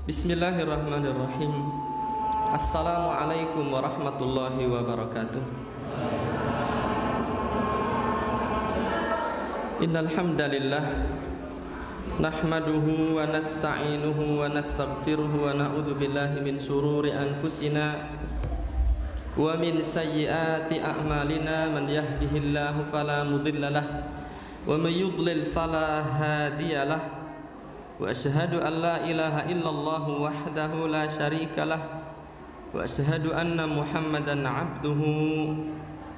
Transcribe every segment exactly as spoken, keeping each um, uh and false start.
Bismillahirrahmanirrahim. Assalamualaikum warahmatullahi wabarakatuh. Innal hamdalillah nahmaduhu wa nasta'inuhu wa nastaghfiruhu wa na'udzu billahi min shururi anfusina wa min sayyiati a'malina. Man yahdihillahu fala mudhillalah wa may yudlil fala hadiyalah. Wa asyhadu an la ilaha illallah wahdahu la syarikalah wa asyhadu anna Muhammadan abduhu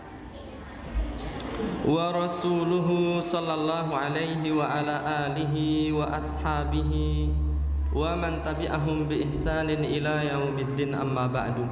wa rasuluhu sallallahu alaihi wa ala alihi wa ashabihi wa man tabi'ahum bi ihsanin ila yaumiddin, amma ba'du.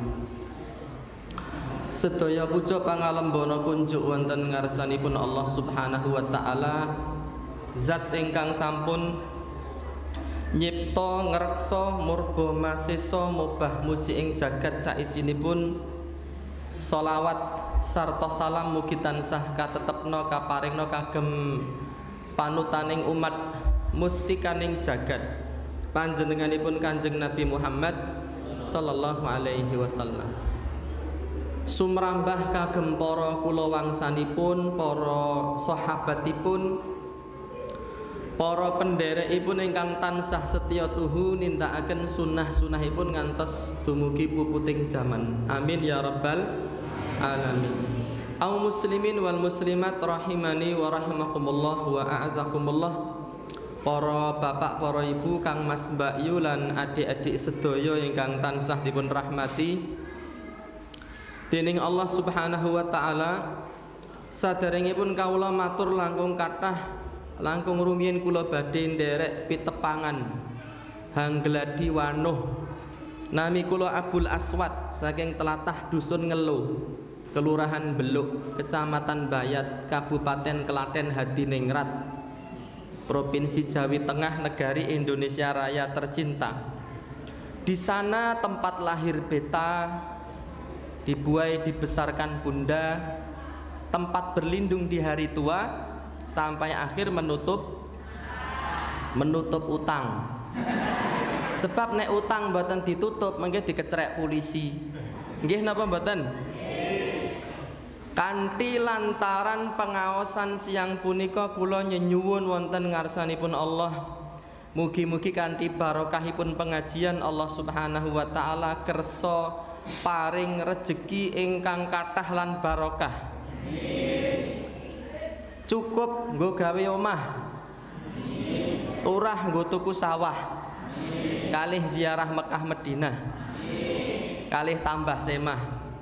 Sedaya puja pangalembana kunjuk wonten ngarsanipun Allah Subhanahu wa taala, zat ingkang sampun nyipta ngreksa murba masesa mubah musi ing jagat saisinipun. Sholawat sarta salam mugi tansah katetepna kaparingna kagem panutaning umat mustikaning jagat panjenenganipun Kanjeng Nabi Muhammad sallallahu alaihi wasallam. Sumrambah kagem para kulawangsanipun, para sahabatipun, para penderekipun ingkang tansah setya tuhu nindakaken sunah-sunahipun ngantos dumugi puputing jaman. Amin ya rabbal alamin. Au muslimin wal muslimat rahimani wa rahimakumullah wa a'azakumullah. Para bapak, para ibu, kang mas mbak yu lan adik-adik sedaya ingkang tansah dipun rahmati dening Allah Subhanahu wa taala. Saderengipun kawula matur langkung kathah langkung rumiyin kula badhe nderek pitepangan Hanggladi Wanuh. Nami kula Abul Aswad saking tlatah Dusun Ngelo, Kelurahan Beluk, Kecamatan Bayat, Kabupaten Klaten Hadiningrat, Provinsi Jawi Tengah, negari Indonesia Raya tercinta. Di sana tempat lahir beta, dibuai dibesarkan bunda, tempat berlindung di hari tua, sampai akhir menutup menutup utang. Sebab nek utang mboten ditutup mengke dikecrek polisi. Nggih napa mboten? Kanthi lantaran pengaosan siang punika kula nyenyuwun wonten ngarsanipun Allah, mugi-mugi kanthi barokahipun pengajian Allah Subhanahu wa taala kersa paring rejeki ingkang kathah lan barokah. Cukup nggo gawe omah, turah nggo tuku sawah, kalih ziarah Mekah Madinah, kalih tambah semah.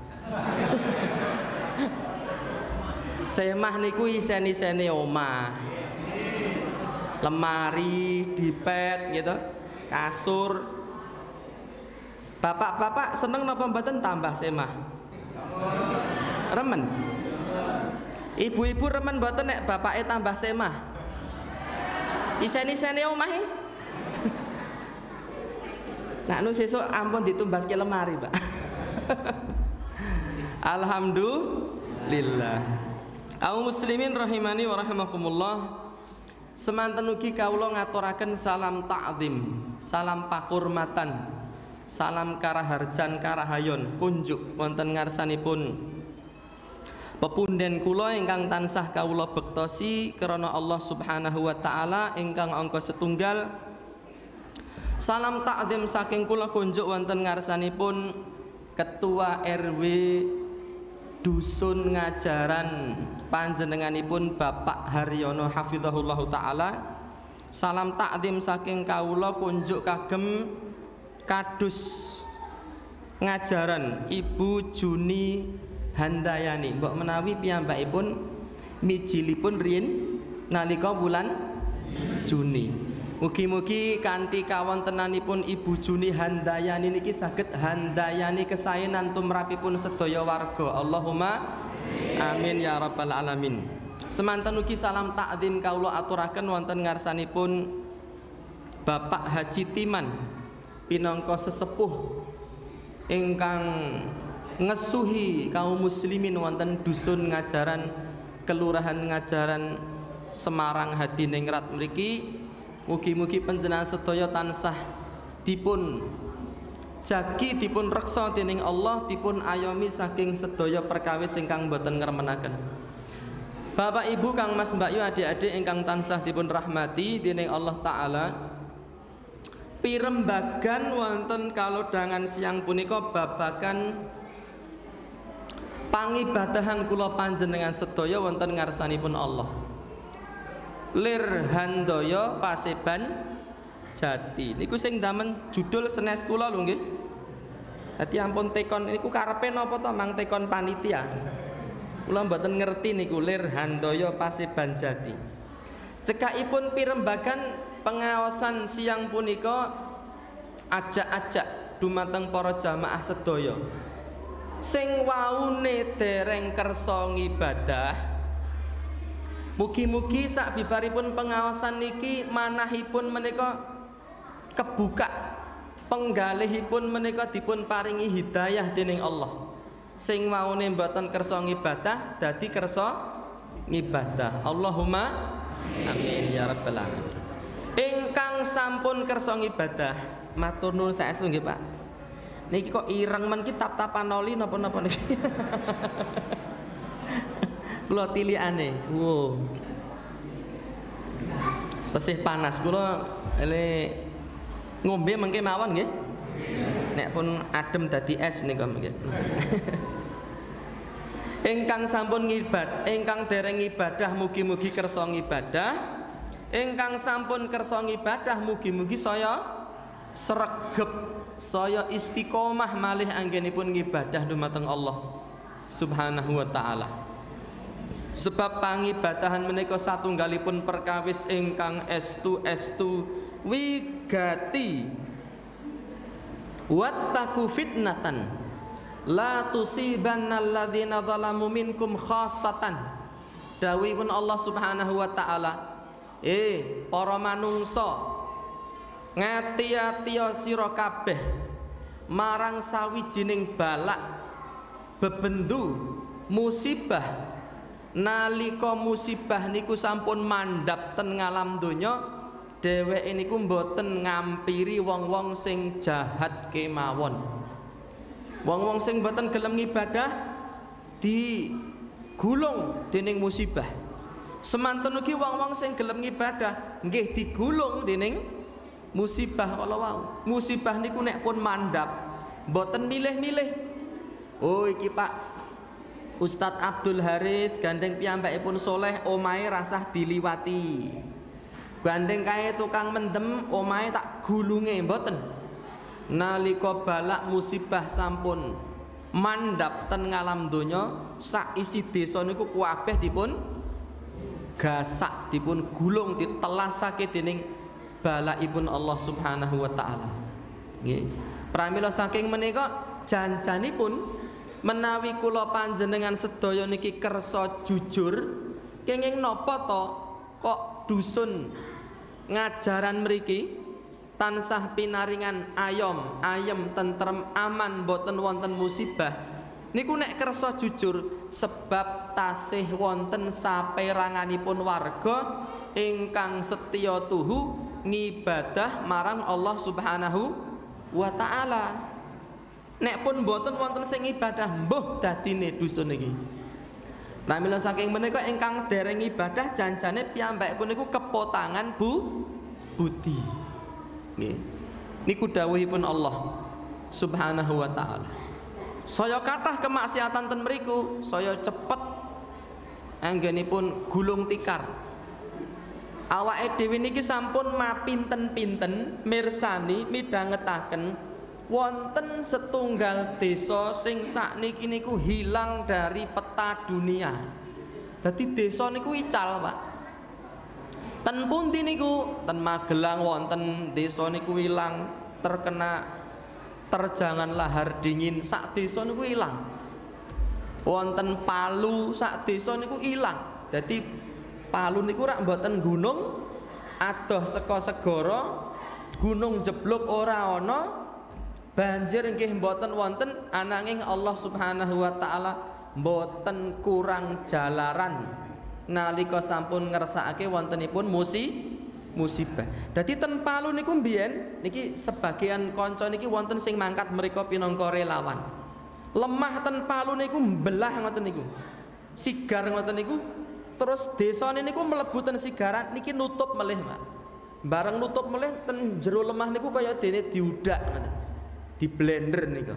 Semah niku isen-isene omah, lemari, dipet gitu, kasur. Bapak-bapak seneng napa mboten tambah semah? Remen. Ibu-ibu remen mboten nek bapake tambah semah? Isen-isene omahe. Nak nu sesuk ampun ditumbaske lemari, Pak. Alhamdulillah. Au muslimin rahimani wa rahimakumullah. Semanten ugi kawula ngaturaken salam ta'zim, salam pakurmatan, salam karaharjan karahayon kunjuk wonten ngarsanipun pepunden kula ingkang tansah kawula bektosi krana Allah Subhanahu wa taala ingkang angka setunggal. Salam ta'zim saking kula kunjuk wonten ngarsanipun Ketua R W Dusun Ngajaran panjenenganipun Bapak Haryono hafizahullah taala. Salam ta'zim saking kawula kunjuk kagem Kadus Ngajaran Ibu Juni Handayani, mbok menawi piyambakipun mijilipun riyin nalika wulan Juni. Mugi-mugi kanthi kawontenanipun Ibu Juni Handayani niki saged handayani kesaenan tumrapipun sedaya warga. Allahumma amin ya rabbal alamin. Semanten ugi salam ta'zim kawula aturaken wonten ngarsanipun Bapak Haji Timan pinangka sesepuh ingkang ngesuhi kaum muslimin wonten Dusun Ngajaran, Kelurahan Ngajaran, Semarang Hadiningrat mriki. Mugi-mugi panjenengan sedaya tansah dipun jagi dipun reksa dening Allah, dipun ayomi saking sedaya perkawis ingkang boten ngremenaken. Bapak Ibu Kang Mas Mbak Yu adik-adik ingkang tansah dipun rahmati dening Allah taala, pirembagan wonten kalodhangan siang punika babagan pangibadahan kula panjenengan sedaya wonten ngarsanipun Allah. Lir handaya paseban jati niku sing damen judul senes kula lho nggih. Dadi ampun tekon niku karepe napa to mang tekon panitia. Kula mboten ngerti niku lir handaya paseban jati. Cekakipun pirembagan pengaosan siang punika ajak-ajak dumateng para jamaah sedaya sing waune dereng kersa ngibadah. Mugi-mugi sak bibaripun pengaosan niki manahipun menika kebuka, penggalihipun menika dipun paringi hidayah dening Allah. Sing waune mboten kersa ngibadah dadi kersa ngibadah. Allahumma amin ya rabbal alamin. Ingkang sampun kersa ngibadah matur nuwun saestu nggih Pak. Niki kok ireng men ki tap-tapanoli napa-napa niki. Kula tilikane. Wow. Tesih panas kula ele ngombe mengke mawon nggih. Nek pun adem dadi es nika nggih. Ingkang sampun ngibad, ingkang dereng ibadah mugi-mugi kersa ngibadah. Ingkang sampun kersa ngibadah mugi-mugi saya sregep, saya istiqomah malih anggenipun ngibadah dumateng Allah Subhanahu wa taala. Sebab pangibadahan menika satunggalipun perkawis ingkang estu-estu wigati. Wattaqu fitnatan la tusibanna alladzina zalamu minkum khassatan. Dawuhipun Allah Subhanahu wa taala, eh para manungsa, ngati-atiya sira kabeh marang sawijining balak bebendu musibah. Nalika musibah niku sampun mandhap ten ngalam donya, dheweke niku mboten ngampiri wong-wong sing jahat kemawon. Wong-wong sing mboten gelem ngibadah digulung dening musibah. Semanten ugi wong-wong sing gelem ngibadah nggih digulung dening musibah kala wau. Musibah niku nek pun mandhap mboten milih-milih. Oh iki Pak Ustadz Abdul Haris gandeng piyambakipun soleh omahe rasah diliwati. Gandeng kae tukang mendem omahe tak gulunge mboten. Nalika balak musibah sampun mandhap ten ngalam donya, sak isi desa niku kabeh dipun gasak, dipun gulung, ditelasake dening balakipun Allah Subhanahu wa taala. Nggih. Pramila saking menika janjanipun menawi kula panjenengan sedaya niki kersa jujur, kenging napa to kok dusun ngajaran mriki tansah pinaringan ayom, ayem, tentrem, aman, boten wonten musibah. Niku nek kersa jujur sebab tasih wonten saperanganipun warga ingkang setya tuhu ngibadah marang Allah Subhanahu wa taala. Nek pun mboten wonten sing ibadah mbuh dadine dusun iki. Nah mila saking menika ingkang dereng ibadah janjane piyambakipun niku kepotangan bu budi. Nggih. Niku dawuhipun Allah Subhanahu wa taala. Saya kathah kemaksiatan ten mriku, saya cepet anggenipun gulung tikar. Awake dhewe niki sampun mapinten-pinten mirsani midhangetaken wonten setunggal desa sing sakniki niku hilang dari peta dunia. Dadi desa niku ical, Pak. Ten pundi niku? Ten Magelang wonten desa niku ilang terkena terjangan lahar dingin, sak desa niku ilang. Wonten Palu sak desa niku ilang. Dadi Palu niku rak mboten gunung, adoh saka segara, gunung jeblok ora ana. Banjir nggih mboten wonten, ananging Allah Subhanahu wa taala mboten kurang jalaran nalika sampun ngersakake wontenipun musi musibah. Dadi ten Palu niku mbiyen niki sebagian kanca niki wonten sing mangkat mriku pinangka relawan. Lemah ten Palu niku mbelah ngoten niku. Sigar ngoten niku. Terus desane niku mlebu ten sigaran niki nutup melih, Pak. Bareng nutup melih ten jero lemah niku kaya dene diudak ngoten. Di blender niku.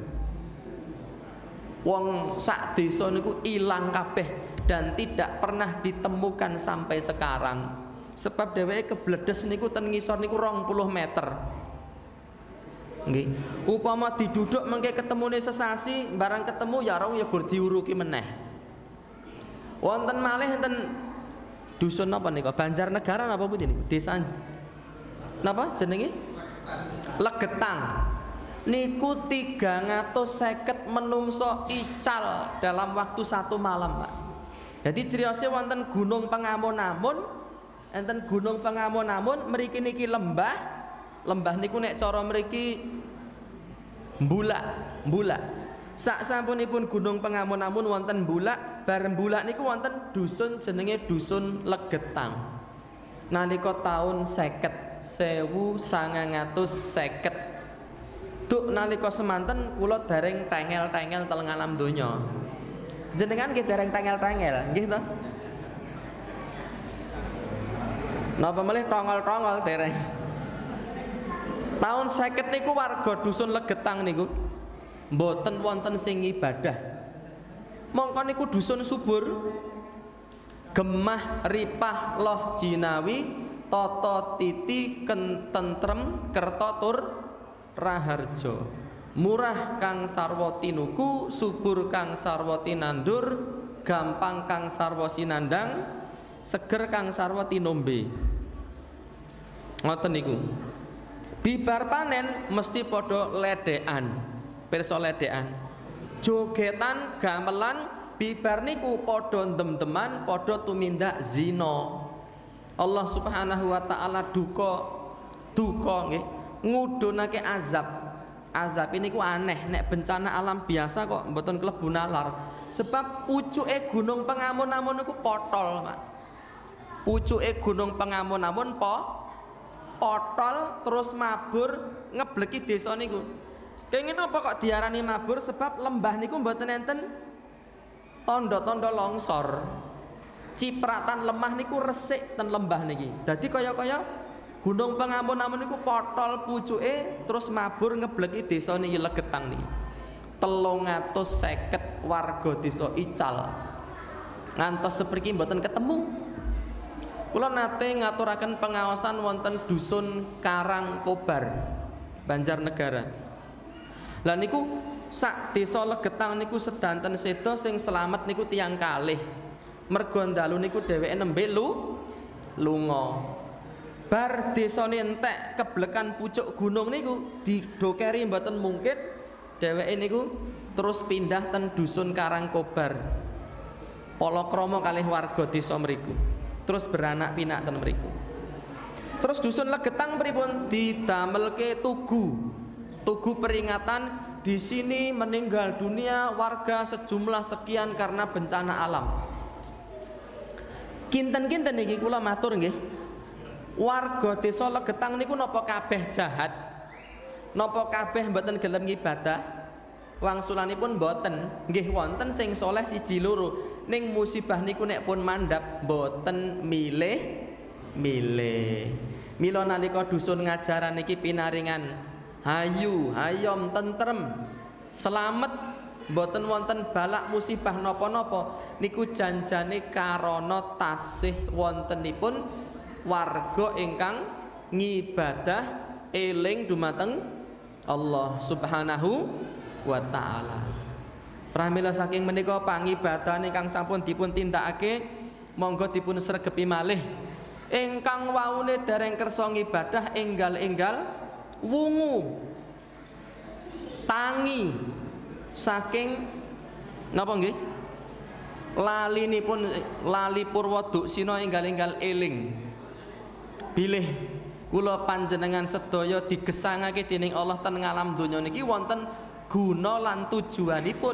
Wong sak desa niku ilang kabeh dan tidak pernah ditemukan sampai sekarang. Sebab dheweke kebledes niku ten ngisor niku rong puluh meter. Nggih. Upama diduduk mengke ketemune sesasi, barang ketemu ya rong ya gur diuruki meneh. Wonten malih enten dusun napa nika? Banjarnegara napa putih niku? Desa napa jenenge? Legetang. Niku tiga ratus seket menungso ical dalam waktu satu malam, Pak. Jadi criyose wonten Gunung Pengamun-amun, enten Gunung Pengamun-amun mriki niki lembah. Lembah niku nek cara mriki mbulak, mbulak. Sak sampunipun Gunung Pengamun-amun wonten mbulak, bareng mbulak niku wonten dusun jenenge dusun Legetang. Nalika taun seket, sewu sangang atus seket. Duk nalika semanten kula dereng tengel-tengel teleng alam donya. Jenengan nggih dereng tengel-tengel, nggih to? Napa melih tongol-tongol dereng. Taun seket niku warga dusun Legetang niku mboten wonten sing ibadah. Mongko niku dusun subur. Gemah ripah loh jinawi tata titi kententrem kerta tur raharja. Murah kang sarwa tinuku, subur kang sarwa tinandur, gampang kang sarwa sinandang, seger kang sarwa tinombe. Ngoten niku. Bibar panen mesti padha ledekan. Pirsa ledekan. Jogetan, gamelan, bibar niku padha ndem-deman, padha tumindak zina. Allah Subhanahu wa taala duka duka nggih ngudhunake azab. Azab ini ku aneh, nek bencana alam biasa kok mboten klebu nalar. Sebab pucuke Gunung Pengamun-amun niku potol, Pak. Pucuke Gunung Pengamun-amun po potol terus mabur ngebleki desa niku. Kenging apa kok diarani mabur? Sebab lembah niku mboten enten tanda-tanda longsor. Cipratan lemah niku resik ten lembah niki. Dadi kaya-kaya Gunung Pengamun-amun niku potol pucuke terus mabur ngebleki desa niki Legetang niki. telung atus seket warga desa ical. Ngantos sepriki mboten ketemu. Kula nate ngaturaken pengawasan wonten dusun Karangkobar, Banjarnegara. Lah niku sak desa Legetang niku sedanten seda sing selamat niku tiyang kalih. Mergo dalu niku dheweke nembe lu lunga. Bar desane entek keblekan pucuk gunung niku didokeri mboten mungkin, dheweke niku terus pindah ten dusun Karangkobar. Palakrama kalih warga desa mriku. Terus beranak pinak ten mriku. Terus dusun Legetang pripun didamelke tugu. Tugu peringatan di sini meninggal dunia warga sejumlah sekian karena bencana alam. Kinten-kinten niki kula matur nggih. Warga desa Legetang niku napa kabeh jahat? Napa kabeh mboten gelem ngibadah? Wangsulanipun mboten, nggih wonten sing soleh siji loro. Ning musibah niku nek pun mandhap mboten milih-milih. Mila nalika dusun ngajaran niki pinaringan hayu, hayom, tentrem, selamet, mboten wonten balak musibah napa-napa. Niku janjane karana tasih wontenipun warga ingkang ngibadah eling dumateng Allah Subhanahu wa ta'ala. Pramila saking menika pangibadah ingkang sampun dipun tindakake, monggo dipun sregepi malih. Ingkang waune dereng kersa ngibadah enggal-enggal wungu tangi saking napa nggih? Lalinipun lali purwa duksina enggal-enggal eling. Bilih kula panjenengan sedaya digesangake dening Allah ten ngalam donya niki wonten guna lan tujuanipun.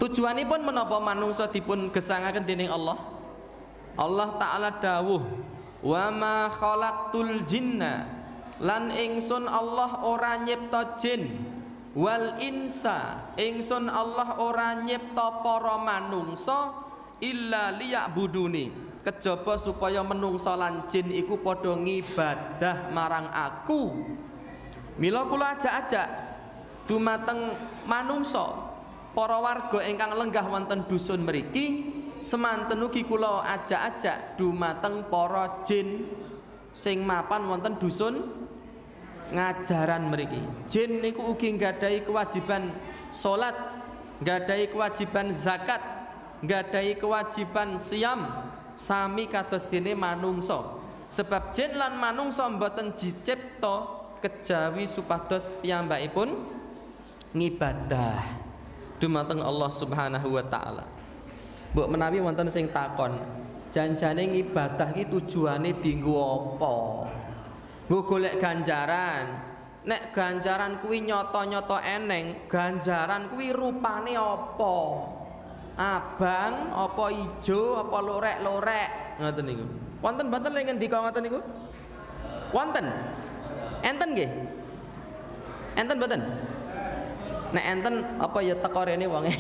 Tujuanipun menapa manungsa dipun gesangaken dening Allah? Allah taala dawuh Wa ma khalaqtul jinna lan ingsun Allah ora nyipta jin wal insa ingsun Allah ora nyipta para manungsa illa liya'buduni kejaba supaya menungsa lan jin iku padha ngibadah marang aku. Mila kula ajak-ajak dumateng manungsa para warga ingkang lenggah wonten dusun mriki, semanten ugi kula ajak-ajak dumateng para jin sing mapan wonten dusun ngajaran mriki. Jin niku ugi nggadahi kewajiban salat, nggadahi kewajiban zakat, nggadahi kewajiban siam sami kados dene manungsa. Sebab jin lan manungsa mboten dicipta kejawi supados piyambakipun ngibadah dumateng Allah Subhanahu wa taala. Mbok menawi wonten sing takon, janjane ngibadah ki tujuane dienggo apa? Nggo golek ganjaran. Nek ganjaran kuwi nyata-nyata eneng, ganjaran kuwi rupane apa? Abang, apa ijo, apa lorek-lorek, ngoten niku. Wonten mboten lek ngendika ngoten niku? Wonten. Enten nggih? Enten mboten? Nek enten apa ya teko rene wonge.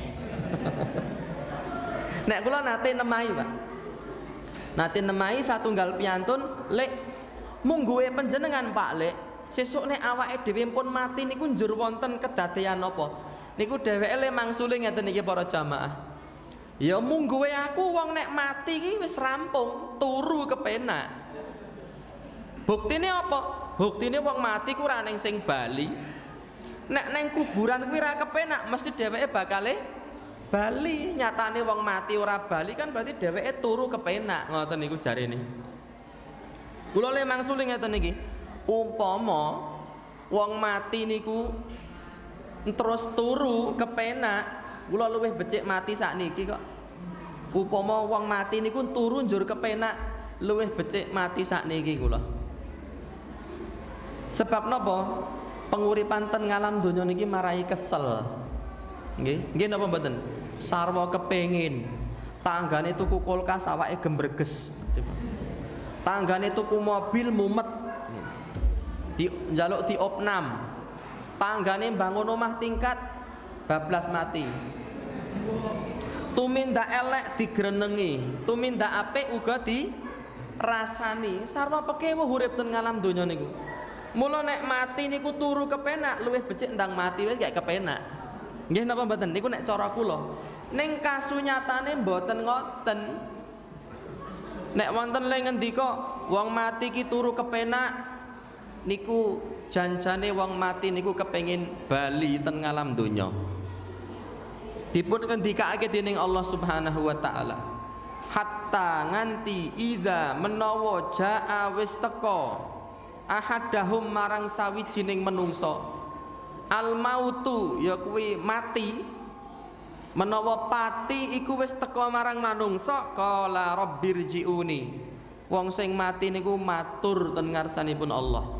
Nek kula nate nemahi, Pak. Nate nemahi satunggal piyantun, lek mungguhe panjenengan Pak lek, sesuk nek awake dhewe pun mati niku njur wonten kedadean apa? Niku dheweke le mangsule ngeten iki para jamaah. Ya mungguhe aku wong nek mati iki wis rampung, turu kepenak. Buktine apa? Buktine wong mati ku ora ning sing bali. Nek neng kuburan kuwi ra kepenak, mesti dheweke bakale bali. Nyatane wong mati ora bali kan berarti dheweke turu kepenak, ngoten niku jarene. Kula le mangsuli ngeten iki. Umpama wong mati niku terus turu kepenak, kula luwih becik mati sakniki kok. Upama wong mati niku turu njur kepenak, luwih becik mati sakniki kula. Sebab napa? Penguripan ten ngalam donya niki marai kesel. Nggih, nggih napa mboten? Sarwa kepengin. Tanggane tuku kulkas awake gembreges. Tanggane tuku mobil mumet. Di njaluk diopnam. Tanggane bangun omah tingkat bablas mati. Tumindak elek digrenengi, tumindak apik uga dirasani. Sarwa pekewuh urip ten ngalam donya niku. Mula nek mati niku turu kepenak, luwih becik ndang mati wis gak kepenak. Nggih napa mboten? Niku nek cara kula. Ning kasunyatane mboten ngoten. Nek wonten le ngendika wong mati ki turu kepenak niku janjane wong mati niku kepengin bali ten ngalam donya. Dipun ngendikake dening Allah Subhanahu wa taala. Hatta nganti idza menawa jaa wis teka ahadahum marang sawijining menungso al mautu ya kuwi mati menawa pati iku wis teka marang manungsa qala rabbirji'uni wong sing mati niku matur ten ngarsanipun Allah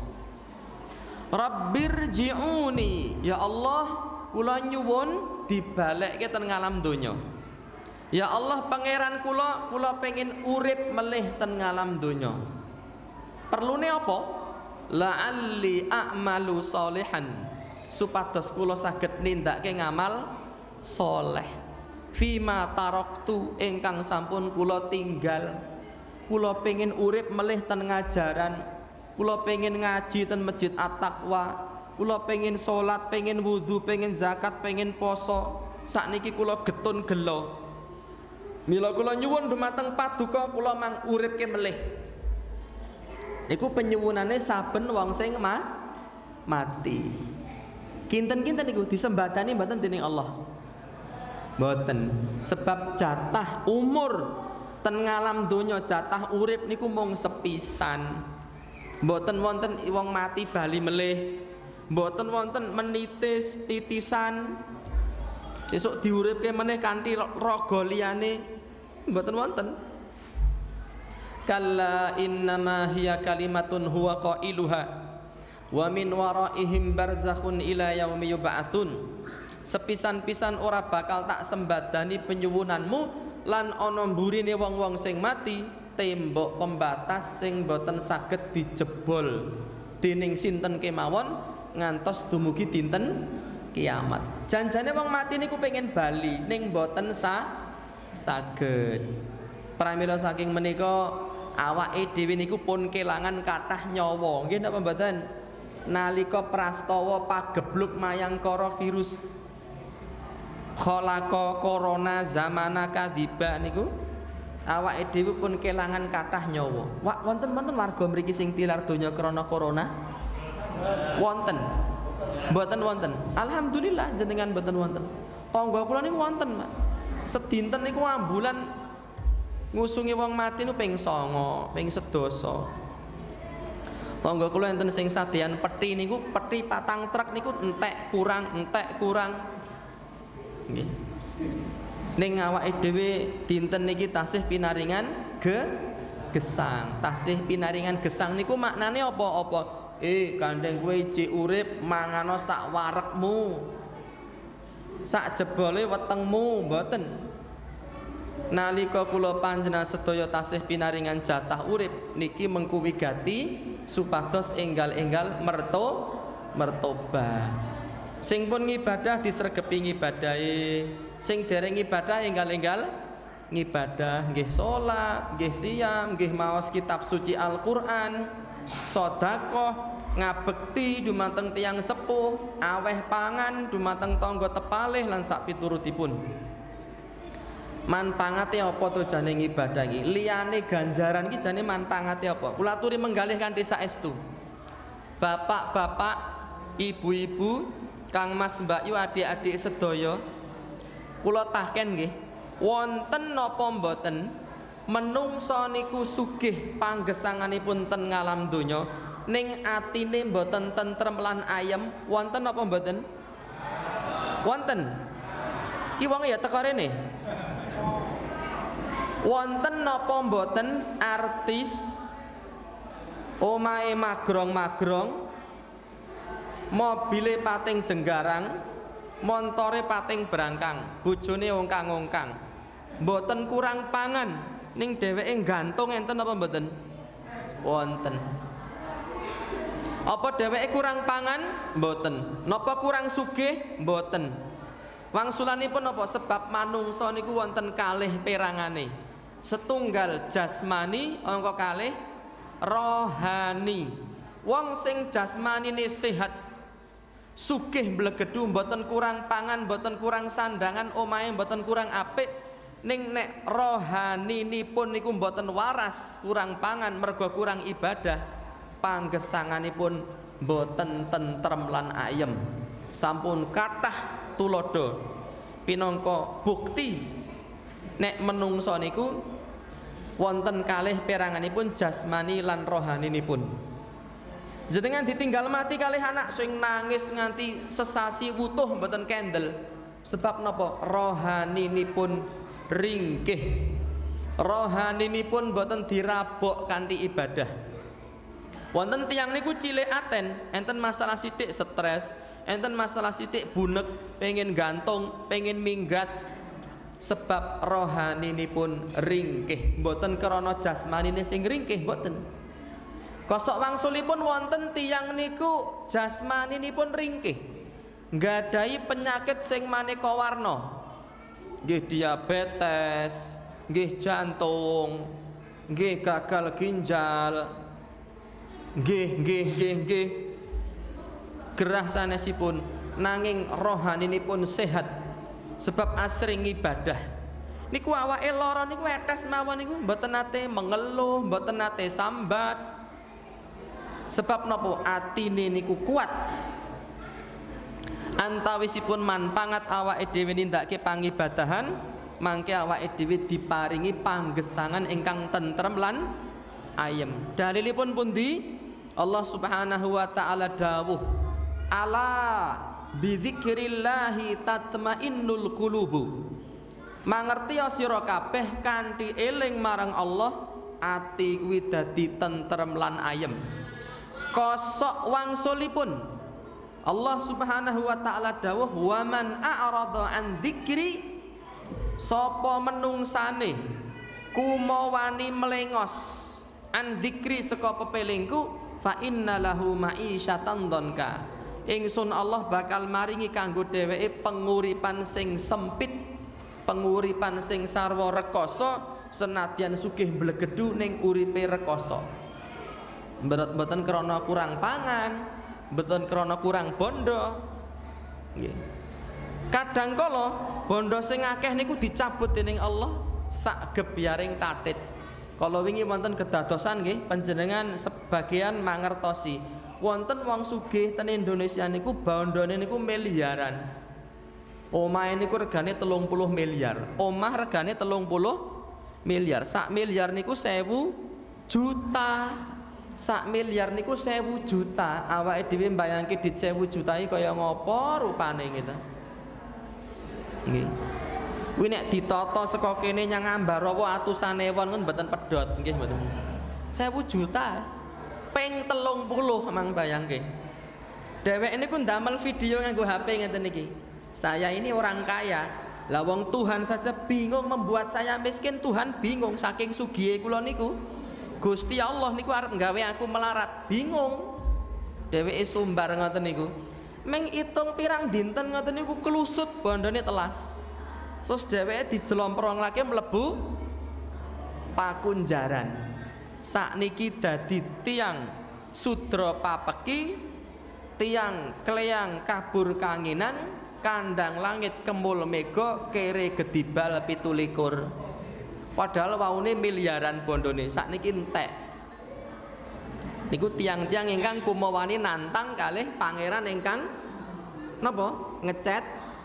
rabbirji'uni ya Allah kula nyuwun dibalekke ten ngalam donya ya Allah pangeran kula kula pengin urip melih ten ngalam donya perlune apa la'alli a'malu sholihan supados kula saged nindakake ngamal soleh fima taraktu ingkang sampun kula tinggal kula pengin urip melih ten ngajaran kula pengin ngaji ten masjid at-taqwa kula pengin salat pengin wudu pengin zakat pengin poso sakniki kula getun gelo mila kula nyuwun dumateng paduka kula mang uripke melih. Iku penyuwunane saben wong sing ma mati. Kinten-kinten niku disembadani mboten dening Allah. Mboten. Sebab jatah umur ten ngalam donya jatah urip niku mung sepisan. Mboten wonten wong mati bali melih. Mboten wonten menitis titisan. Esuk diuripke meneh kanthi raga liyane. Mboten wonten. Kalla innama hiya kalimatun huwa qailuha wa min waraihim barzakhun ila yaumi yub'atsun. Sepisan-pisan ora bakal tak sembadani penyuwunanmu lan ana mburine wong-wong sing mati tembok pembatas sing boten saged dijebol dening sinten kemawon ngantos dumugi dinten kiamat. Janjane wong mati niku pengen bali ning boten sa saged. Pramila saking menika awake dhewe niku pun kelangan kathah nyawa. Nggih napa mboten? Nalika prastawa pagebluk mayangkara virus khalaqa corona zamana kadziba niku awake dhewe pun kelangan kathah nyawa. Wak wonten wonten warga mriki sing tilar donya krana corona? Wonten. Mboten wonten. Alhamdulillah jenengan mboten wonten. Tangga kula niku wonten, Pak. Sedinten niku ambulan ngusungi wong mati niku ping songo, ping sedasa. Tangga kula enten sing sadean peti niku peti patang truk niku entek kurang, entek kurang. Nggih. Ning awake dhewe dinten niki tasih pinaringan ge gesang. Tasih pinaringan gesang niku maknane apa-apa? Eh, gandeng kowe iji urip mangano sak warekmu. Sak jebole wetengmu mboten. Nalika kula panjenengan sedaya tasih pinaringan jatah urip niki mengku wigati supados enggal-enggal merto mertobat. Sing pun ngibadah disregepi ngibadahe, sing dereng ibadah enggal-enggal ngibadah, nggih salat, nggih siam, nggih maos kitab suci Al-Qur'an, sedekah, ngabekti dumateng tiyang sepuh, aweh pangan dumateng tangga tepalih lan sak piturutipun. Manfaate apa to jane ngibadah iki? Liyane ganjaran iki jane manfaate apa? Kula aturi menggalih kanthi saestu. Bapak-bapak, ibu-ibu, Kang Mas Mbak Yu adik-adik sedaya, kula tahken nggih, wonten napa mboten menungsa niku sugih panggesanganipun ten ngalam donya ning atine mboten tentrem lan ayem, wonten napa mboten? Wonten. Ki wong ya teko rene. Wonten napa mboten artis omahe magrong-magrong, mobile pating jenggarang, montore pating brangkang, bojone ongkang-ongkang, mboten kurang pangan ning dheweke gantung enten apa mboten? Wonten. Apa dheweke kurang pangan? Mboten. Napa kurang sugih? Mboten. Wangsulanipun apa? Sebab manungsa niku wonten kalih perangane. Setunggal jasmani, angka kalih rohani. Wong sing jasmanine sehat, sugih mblegedu, mboten kurang pangan, mboten kurang sandangan, omahe mboten kurang apik. Ning nek rohaninipun niku mboten waras, kurang pangan, mergo kurang ibadah, panggesanganipun mboten tentrem lan ayem. Sampun kathah tulodo pinangka bukti nek menungsa niku wonten kalih peranganipun jasmani lan rohaninipun. Jenengan ditinggal mati kalih anak sing nangis nganti sesasi wutuh mboten kendel. Sebab napa? Rohaninipun ringkih. Rohaninipun mboten dirabok kanthi ibadah. Wonten tiyang niku cilik aten, enten masalah sithik stres, enten masalah sithik bunek, pengen gantung, pengen minggat. Sebab rohaninipun ringkih, mboten krana jasmanine sing ringkih mboten. Kosok wangsulipun wonten tiyang niku jasmaninipun ringkih, nggadahi penyakit sing maneka warna, nggih diabetes, nggih jantung, nggih gagal ginjal, nggih nggih nggih nggih gerah sanesipun, nanging rohaninipun sehat. Sebab asring ibadah niku awake lara niku etes mawon niku mboten nate mengeluh, mboten nate sambat. Sebab napa? Atine niku kuat. Antawisipun manpangat awake dhewe nindakake pangibadahan, mangke awake dhewe diparingi panggesangan ingkang tentrem lan ayem. Dalilipun pundi? Allah Subhanahu wa taala dawuh, "Ala bidzikrillahi tatmainnul qulubu." Mangerti sira kabeh kanthi eling marang Allah, ati kuwi dadi tentrem lan ayem. Kosok wangsulipun Allah Subhanahu wa taala dawuh, "Wa man a'rada an dzikri," sapa menungsane kumawani melengos an dzikri saka pepelingku fa inna lahu ma'isyatan dhanka ingsun Allah bakal maringi kanggo dheweke penguripan sing sempit, penguripan sing sarwa rekoso senadyan sugih mblegedu ning uripe rekoso. Mboten krana kurang pangan, mboten krana kurang bondo. Nggih. Kadang kala bondo sing akeh niku dicabut dening Allah sak gebyaring tatit. Kalau wingi wonten kedadosan nggih panjenengan sebagian mangertosi wonten wong sugih ten Indonesia niku bondone niku miliaran. Omah niku regane telung puluh miliar. Omah regane telung puluh miliar. Sak miliar niku sewu juta. Sak miliar niku sewu juta. Awake dhewe mbayangke dit sewu juta iki kaya ngopo rupane gitu. Nggih. Kuwi nek ditata saka kene nyang Ambarawa atusan ewon kan mboten pedhot nggih mboten. sewu juta ping telung puluh mang bayangke. Dheweke niku ndamel video nganggo H P ngeten iki. Saya ini orang kaya. Lah wong Tuhan saja bingung membuat saya miskin, Tuhan bingung saking sugihe kula niku. Gusti Allah niku arep nggawe aku melarat, bingung. Dheweke sumbar ngoten niku. Meng itung pirang dinten ngoten niku kelusut bondone telas. Terus dheweke dijelomprong lagi mlebu pakunjaran. Sakniki dadi tiang sudra papeki, tiang kleyang kabur kanginan, kandang langit kemul mega kere gedibal pitulikur. Padahal waune miliaran bondone sakniki entek. Niku tiang-tiang ingkang kumawani nantang kalih pangeran ingkang napa ngecet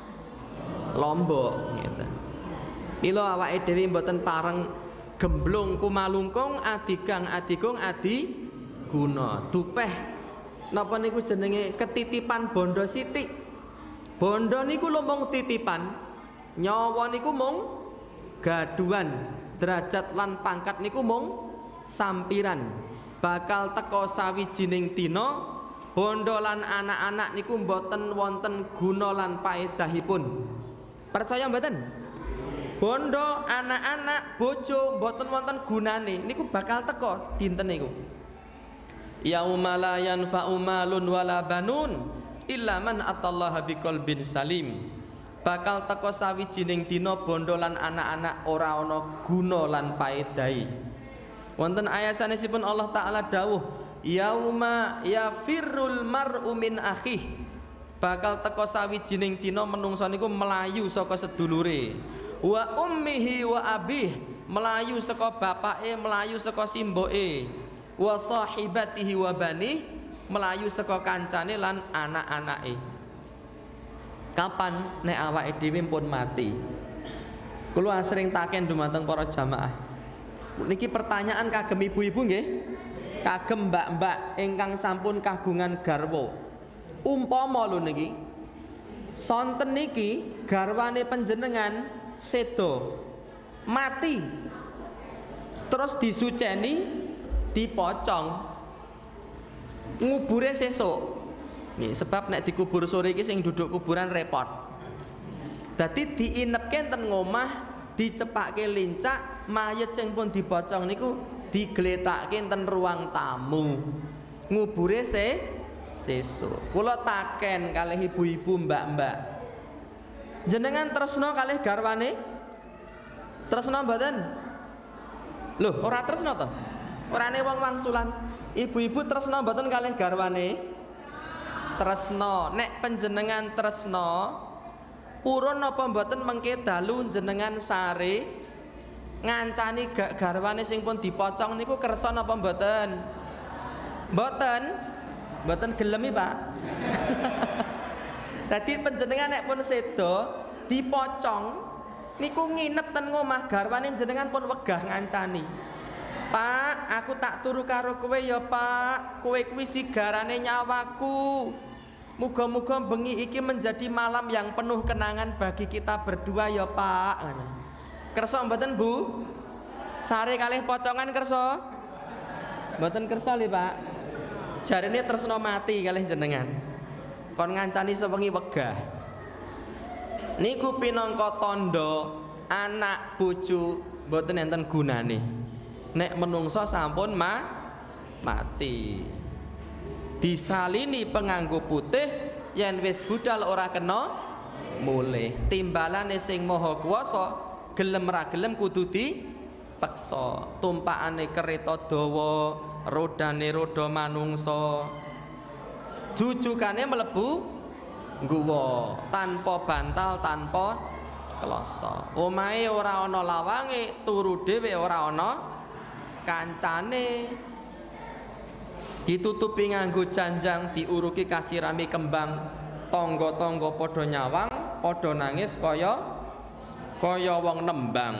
Lombok gitu. Mila awake dhewe mboten pareng gemblung kumalungkung adigang adigung adi guna dupeh napa niku jenenge ketitipan bondo sithik. Bondo niku lumung titipan, nyawa niku mung gaduan, derajat lan pangkat niku mung sampiran. Bakal teka sawijining dina bondo lan anak-anak niku mboten wonten guna lan paedahipun. Percaya mboten? Bondo, anak-anak, bojo mboten wonten gunane niku bakal teka dinten niku. Yauma la yanfa'u malun wala banun illa man atallaha biqalbin salim. Bakal teka sawijining dina bondo lan anak-anak ora ana guna lan paedahi. Wonten ayat sanesipun Allah taala dawuh, yauma yafirrul mar'u min akhih. Bakal teka sawijining dina menungsa niku melayu saka sedulure. Wa ummihi wa abih, melayu saka bapake, melayu saka simboke. Wa sahibatihi wa bani, melayu saka kancane lan anak-anake. Kapan nek awake dhewe pun mati? Kula asring taken dumateng para jamaah. Niki pertanyaan kagem ibu-ibu nggih, kagem mbak-mbak ingkang sampun kagungan garwa. Umpama lho niki, sonten niki garwane panjenengan sedo mati, terus disuceni, dipocong, ngubure sesuk. Nih, sebab nek dikubur sore iki sing duduk kuburan repot. Dadi diinepke ten ngomah, dicepake lincak, mayit sing pun dipocong niku digletake ten ruang tamu. Ngubure se sesuk. Kula taken kalih ibu-ibu, mbak-mbak. Jenengan tresna kalih garwane? Tresna mboten? Lho, ora tresna to? Orane wong wangsulan. Ibu-ibu tresna mboten kalih garwane? Tresna. Nek panjenengan tresna, purun napa mboten mengke dalu jenengan sare ngancani garwane sing pun dipocong niku kersa napa mboten? Mboten. Mboten gelem Pak. Dadi panjenengan nek pun sedo dipocong niku nginep ten ngomah garwane jenengan pun wegah ngancani. Pak, aku tak turu karo kowe ya Pak. Kowe kuwi sigarane nyawaku. Muga-muga bengi iki menjadi malam yang penuh kenangan bagi kita berdua ya Pak. Kersa mboten Bu? Sare kalih pocongan kersa? Mboten kersa lho Pak. Jarine tresna mati kalih jenengan. Kon ngancani sewengi wegah. Niku pinangka tandha anak bojo mboten enten gunane. Nek menungso sampun ma mati. Disalini penganggo putih yen wis budal ora kena mulih. Timbalane sing maha kuwasa gelem ra gelem kudu dipeksa. Tumpakane kereta dawa, rodane roda manungsa. Jujukane mlebu guwa tanpa bantal, tanpa kloso. Omahe ora ana lawange, turu dhewe ora ana kancane. Ditutupi nganggo janjang, diuruki kasirami kembang. Tangga-tangga padha nyawang, padha nangis kaya kaya wong nembang.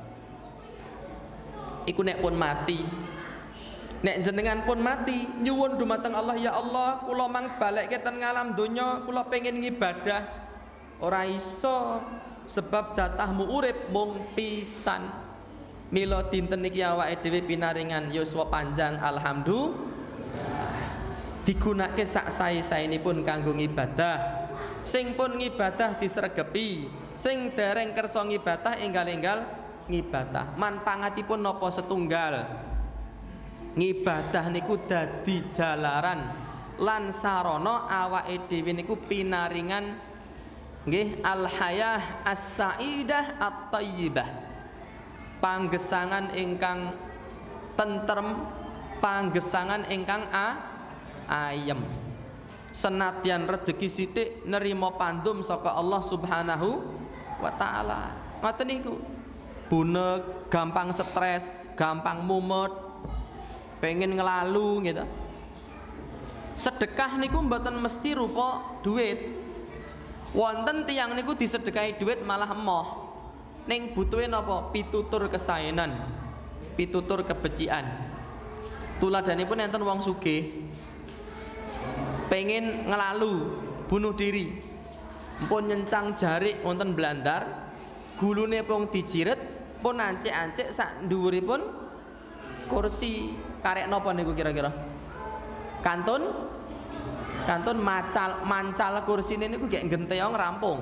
Iku nek pun mati. Nek jenengan pun mati, nyuwun dumateng Allah, ya Allah, kula mang balekke ten ngalam donya, kula pengen ngibadah. Ora iso sebab jatahmu urip mung pisan. Mila dinten iki awake dhewe pinaringan yuswa panjang, alhamdulillah. Digunakake sak sae-saenipun kanggo ngibadah. Sing pun ngibadah disregepi, sing dereng kersa ngibadah enggal-enggal ngibadah. Manpangatipun napa setunggal. Ngibadah niku dadi jalaran lan sarana awake dhewe niku pinaringan nggih al-hayah as-saidah at-thayyibah. Panggesangan ingkang tentrem, panggesangan ingkang a ayem. Senadyan rejeki sithik nerima pandum saka Allah Subhanahu wa taala. Ngoten niku. Bunek, gampang stres, gampang mumet, pengen ngelalu gitu. Sedekah niku mboten mesti rupa duit. Wonten tiyang niku disedekahi duit malah emoh. Ning butuhe napa? Pitutur kesaenan, pitutur kebecikan. Tuladanipun enten wong sugih pengen ngelalu, bunuh diri, pun nyencang jarik wonten blandar, gulune pun dijiret, pun ancik-ancik sak dhuwuripun kursi. Karek napa niku kira-kira? Kantun, kantun macal, mancal kursine niku gek genteong rampung.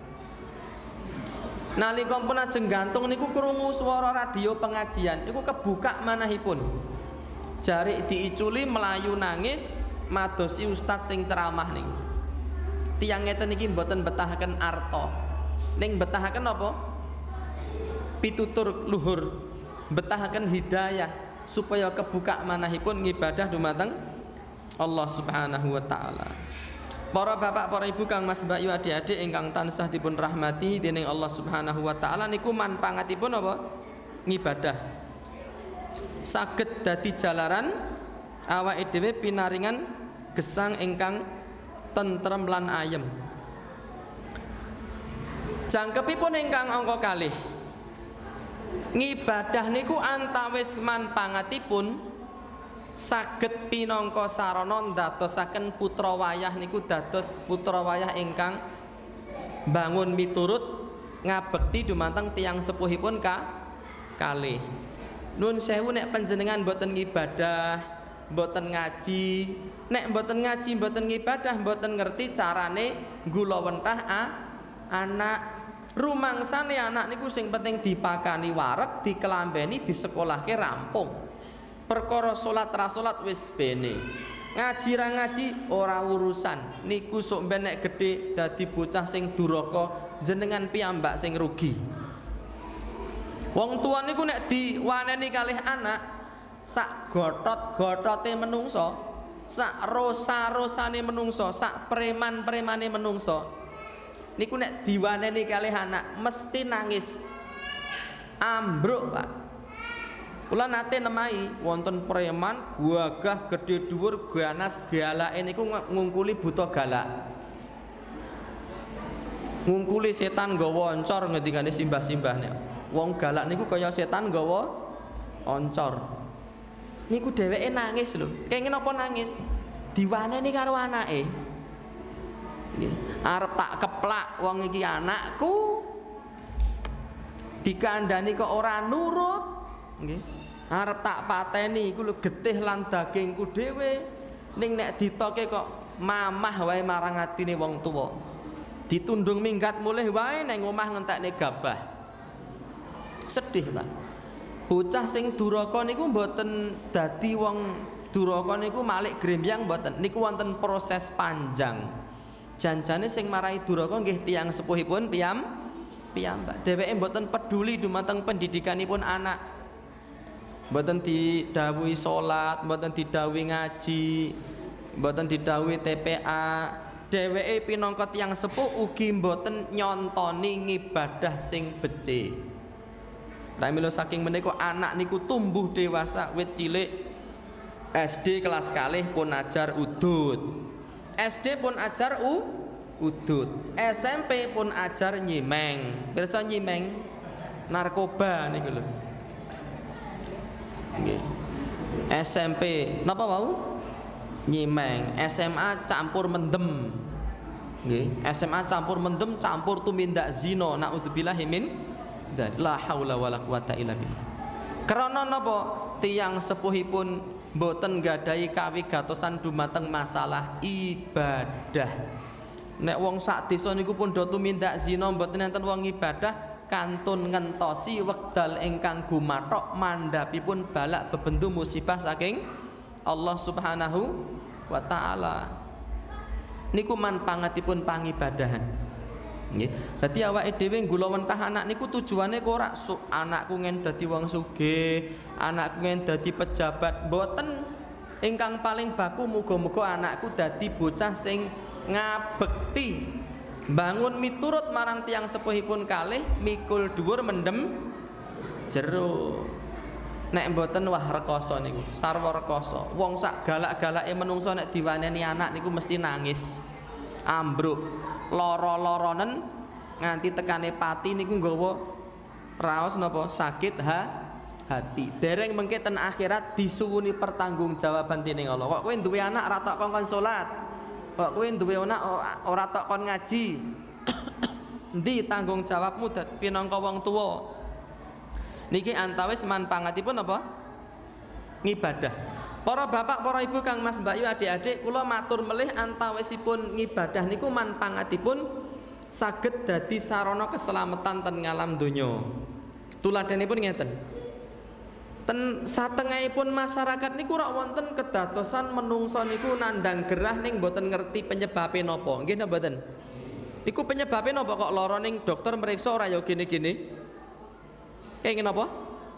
Nalika pun ajeng gantung niku krungu swara radio pengajian, niku kebuka manahipun. Jarik diiculi melayu nangis. Madosi ustadz sing ceramah niku. Tiyang ngeten iki mboten betahaken arta. Ning betahaken apa? Pitutur luhur. Betahaken hidayah supaya kebuka manahipun ngibadah dumateng Allah Subhanahu wa taala. Para bapak, para ibu, kang mas mbak yu adik-adik ingkang tansah dipun rahmati dening Allah Subhanahu wa taala niku manpangatipun apa? Ngibadah. Saged dadi jalaran awake dhewe pinaringan gesang ingkang tentrem lan ayem. Jangkepipun ingkang angka kalih. Ngibadah niku antawis manpangatipun saged pinangka sarana ndadosaken putra wayah niku dados putra wayah ingkang bangun miturut ngabekti dumateng tiyang sepuhipun ka kalih. Nuwun sewu nek panjenengan boten ngibadah, mboten ngaji, nek mboten ngaji, mboten ngibadah, mboten ngerti carane nggulawentah ah, anak. Rumangsane anak niku sing penting dipakani wareg, dikelambeni, disekolahke rampung. Perkara salat ra salat wis bene. Ngaji ra ngaji ora urusan. Niku sok ben nek gedhe dadi bocah sing duraka, jenengan piyambak sing rugi. Wong tuwa niku nek diwaneni kalih anak, sak gotot-gotote menungso, sak rosa-rosane menungso, sak preman-premane menungso, niku nek diwaneni kalih anak mesti nangis ambruk, Pak. Kula nate nemahi wonten preman gagah gedhe dhuwur ganas galake niku ngungkuli buta galak, ngungkuli setan nggawa oncor ngendikane simbah-simbah. Wong galak niku kaya setan nggawa oncor. Niku dheweke nangis lho. Kenging napa nangis? Diwaneni karo anake. Arep tak keplak wong iki anakku. Dikandhani kok ora nurut. Nggih. Arep tak pateni iku lho getih lan dagingku dhewe. Ning nek ditoke kok mamah wae marang atine wong tuwa. Ditundung minggat mulih wae nang omah ngentekne gabah. Sedih, Pak. bocah sing duraka niku mboten dadi wong duraka niku malik grembyang mboten. Niku wonten proses panjang. Janjane sing marai duraka nggih tiyang sepuhipun piyam piyambak. Dheweke mboten peduli dumateng pendidikanipun anak. Mboten didhawuhi salat, mboten didhawuhi ngaji, mboten didhawuhi T P A. Dheweke pinangka tiyang sepuh ugi mboten nyontoni ngibadah sing becik. Lah mila saking menika anak niku tumbuh dewasa wit cilik S D kelas kalih pun ajar udud. S D pun ajar u udud. S M P pun ajar nyimeng. Pirsa nyimeng? Narkoba niku lho. Nggih. S M P napa wau? Nyimeng. S M A campur mendem. Nggih. S M A campur mendem, campur tumindak zina. Naudzubillahi min dzalik. La haula wala quwata illa billah. Karena napa? Tiyang sepuhipun mboten gadahi kawigatosan dumateng masalah ibadah. Nek wong sak desa niku pun do tumindak zina mboten enten wong ibadah, kantun ngentosi wekdal ingkang gumathok mandhapipun balak bebendu musibah saking Allah Subhanahu wa taala. Niku manpangatipun pangibadahan. Nggih. Dadi awake dhewe nggula wentah anak niku tujuane kok ora anakku ngen dadi wong sugih, anakku ngen dadi pejabat, mboten. Ingkang paling baku muga-muga anakku dadi bocah sing ngabekti, bangun miturut marang tiyang sepuhipun kalih, mikul dhuwur mendem jero. Nek mboten wah rekoso niku, sarwa rekoso. Wong sak galak-galake menungso nek diwaneni anak niku mesti nangis. Ambruk, loro-loronen nganti tekane pati niku nggawa raos napa sakit ha hati. Dereng mengke ten akhirat disuwuni pertanggungjawaban dening Allah. Kok kowe duwe anak ora tok kongkon salat? Kok kowe duwe anak ora tok kon ngaji? Endi tanggung jawabmu pinangka wong tuwa? Niki antawis manpangatipun apa? Ngibadah. Para bapak, para ibu, kang mas, mbak yu, adik-adik, kula matur melih antawisipun ngibadah niku manpangatipun saged dadi sarana keselamatan ten ngalam donya. Tuladanipun ngeten. Ten satengahipun masyarakat niku ora wonten kedadosan menungso niku nandang gerah ning mboten ngerti penyebabe napa. Nggih napa mboten? Niku penyebabe napa kok lara ning dokter meriksa ora ya gene-gene? Kenging napa?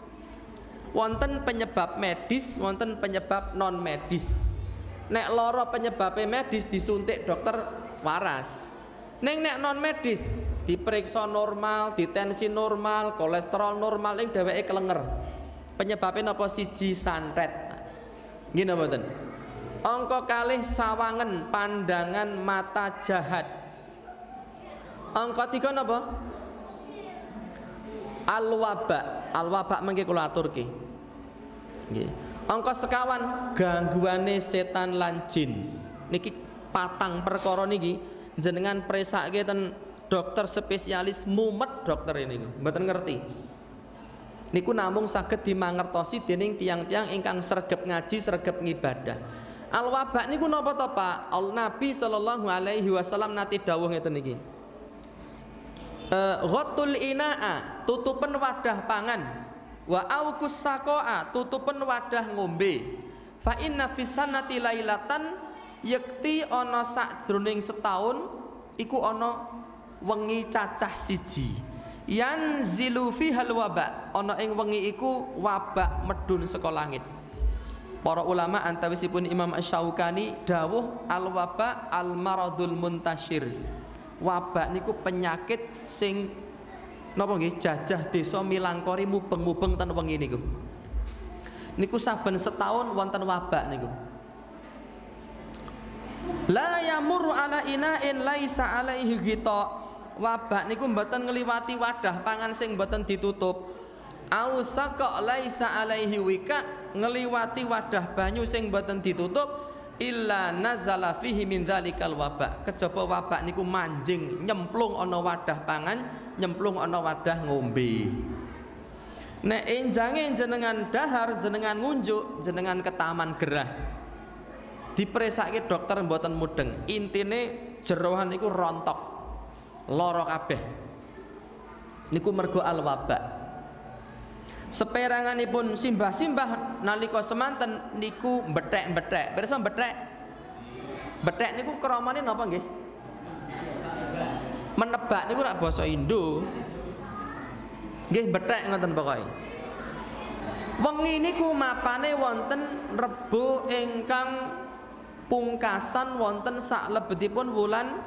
Wonten penyebab medis, wonten penyebab non medis. Nek lara penyebabe medis disuntik dokter waras. Ning nek non medis diperiksa normal, ditensi normal, kolesterol normal, ning dheweke kelenger. Penyebabnya napa? Siji santet. Nggih napa mboten? Angka kalih sawangen pandangan mata jahat. Angka tiga napa? Al-waba. Al-waba mengke kula aturke. Nggih. Angka sekawan gangguane setan lan jin. Niki patang perkara niki jenengan presake ten dokter spesialis mumet dokter ini mboten ngerti. Niku namung saged dimangertosi dening tiang-tiang ingkang sregep ngaji, sregep ngibadah. Al-waba niku napa to, Pak? Al Nabi sallallahu alaihi wasallam nate dawuh ngeten niki. Uh, ghatul inaa, tutupen wadah pangan, wa aukus sakoa, tutupen wadah ngombe. Fa inna fisanati lailatan, yakti ana sakjroning setahun iku ana wengi cacah siji. Yanzilu fihal waba, ana ing wengi iku wabak medun saka langit. Para ulama antawisipun Imam Asy-Syaukani dawuh al waba al maradul muntashir. Wabak niku penyakit sing napa nggih jajah desa milangkori mubeng-mubeng ten wengi niku. Niku saben setahun wonten wabak niku. La yamurru ala ina'in laisa alaihi ghita. Wabak niku mboten ngliwati wadah pangan sing mboten ditutup. Au saqa laisa alaihi wika, ngliwati wadah banyu sing mboten ditutup. Illa nazala fihi min dzalikal wabak, kejaba wabak niku manjing nyemplung ana wadah pangan, nyemplung ana wadah ngombe. Nek enjange jenengan dahar, jenengan ngunjuk, jenengan ketaman gerah, dipresake dokter mboten mudeng, intine jerohan niku rontok, lara kabeh. Niku mergo al wabak. Seperanganipun simbah-simbah nalika semanten niku bethek-bethek. Pirsa bethek? Bethek niku kramane napa nggih? Menebak niku rak basa Indo. Nggih bethek ngoten pokoke. Wengi niku mapane wonten Rebo ingkang pungkasan wonten saklebetipun wulan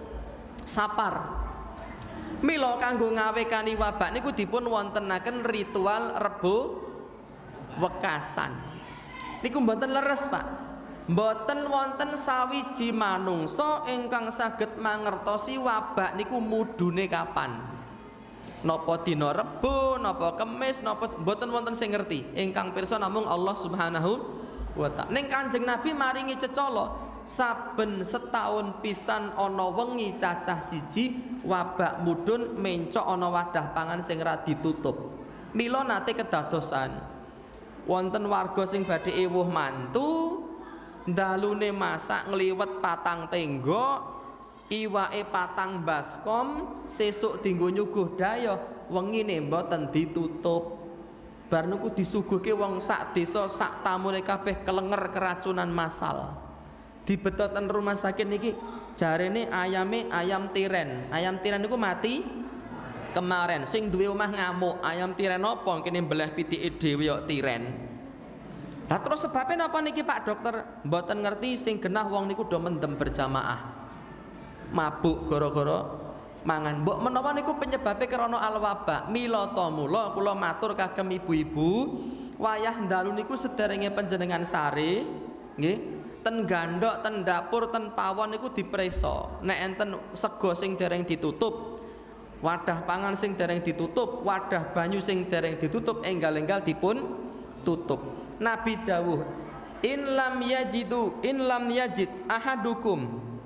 Sapar. Mila kanggo ngawekani wabak niku dipun wontenaken ritual Rebo wekasan. Niku mboten leres, Pak. Mboten wonten sawiji manungsa ingkang saged mangertosi wabak niku mudune kapan. Napa dina Rebo, napa Kemis, napa mboten wonten sing ngerti. Ingkang pirsa namung Allah Subhanahu wa ta'ala. Ning Kanjeng Nabi maringi cecala saben setahun pisan ana wengi cacah siji wabak mudhun mencok ana wadah pangan sing ra ditutup. Mila nate kedadosan wonten warga sing badhe ewuh mantu ndalune masak ngliwet patang tenggok iwake patang baskom sesuk dienggo nyuguh daya wengine mboten ditutup. Bar niku disuguhke wong sak desa sak tamune kabeh kelenger keracunan massal. Dibetoten rumah sakit niki jarene ayame ayam tiren. Ayam tiren niku mati kemarin. Sing duwe omah ngamuk, ayam tiren apa kene mbelah pitike dhewe kok tiren. Lah terus sebabnya napa niki Pak Dokter? Mboten ngerti sing genah wong niku do mendem berjamaah. Mabuk gara-gara mangan. Mbok menawa niku penyebabe krana alwaba. Mila ta mula kula matur kagem ibu-ibu, wayah dalu niku sederenge panjenengan sare, nggih. Ten gandok, ten dapur, ten pawon niku dipreso. Nek enten sego sing dereng ditutup, wadah pangan sing dereng ditutup, wadah banyu sing dereng ditutup, enggal-enggal dipun tutup. Nabi dawuh, in lam yajidu, in lam yajid ahadukum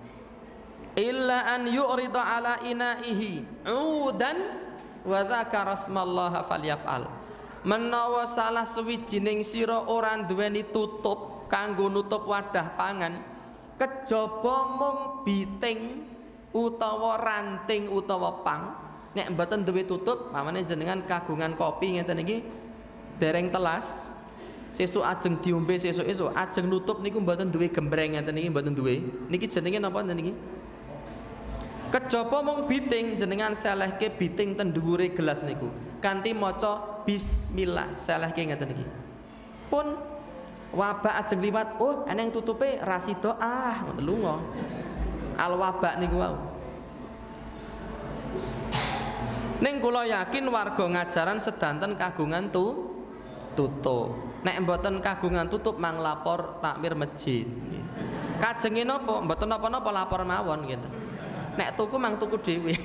illa an yu'rida ala inaihi udan wa dzakara rasmallaha falyaf'al. Menawa salah sewijining sira ora duweni tutup kanggo nutup wadah pangan, kejaba mung biting utawa ranting utawa pang, nek mboten duwe tutup, pamane jenengan kagungan kopi ngeten iki dereng telas, sesuk ajeng diombe sesuk-esuk, ajeng nutup niku mboten duwe gembreng ngeten iki mboten duwe. Niki jenenge napa niki? Kejaba mung biting, jenengan selehke biting ten dhuwure gelas niku kanthi maca bismillah, selehke ngeten iki. Pun wabak ajeng liwat, oh eneng tutupe rasido ah ngoten lunga. Al wabak niku wau. Ning kula yakin warga ngajaran sedanten kagungan tu tutup. Nek mboten kagungan tutup mang lapor takmir masjid. Kajenge napa? Mboten napa-napa lapor mawon gitu. Nek tuku mang tuku dhewe.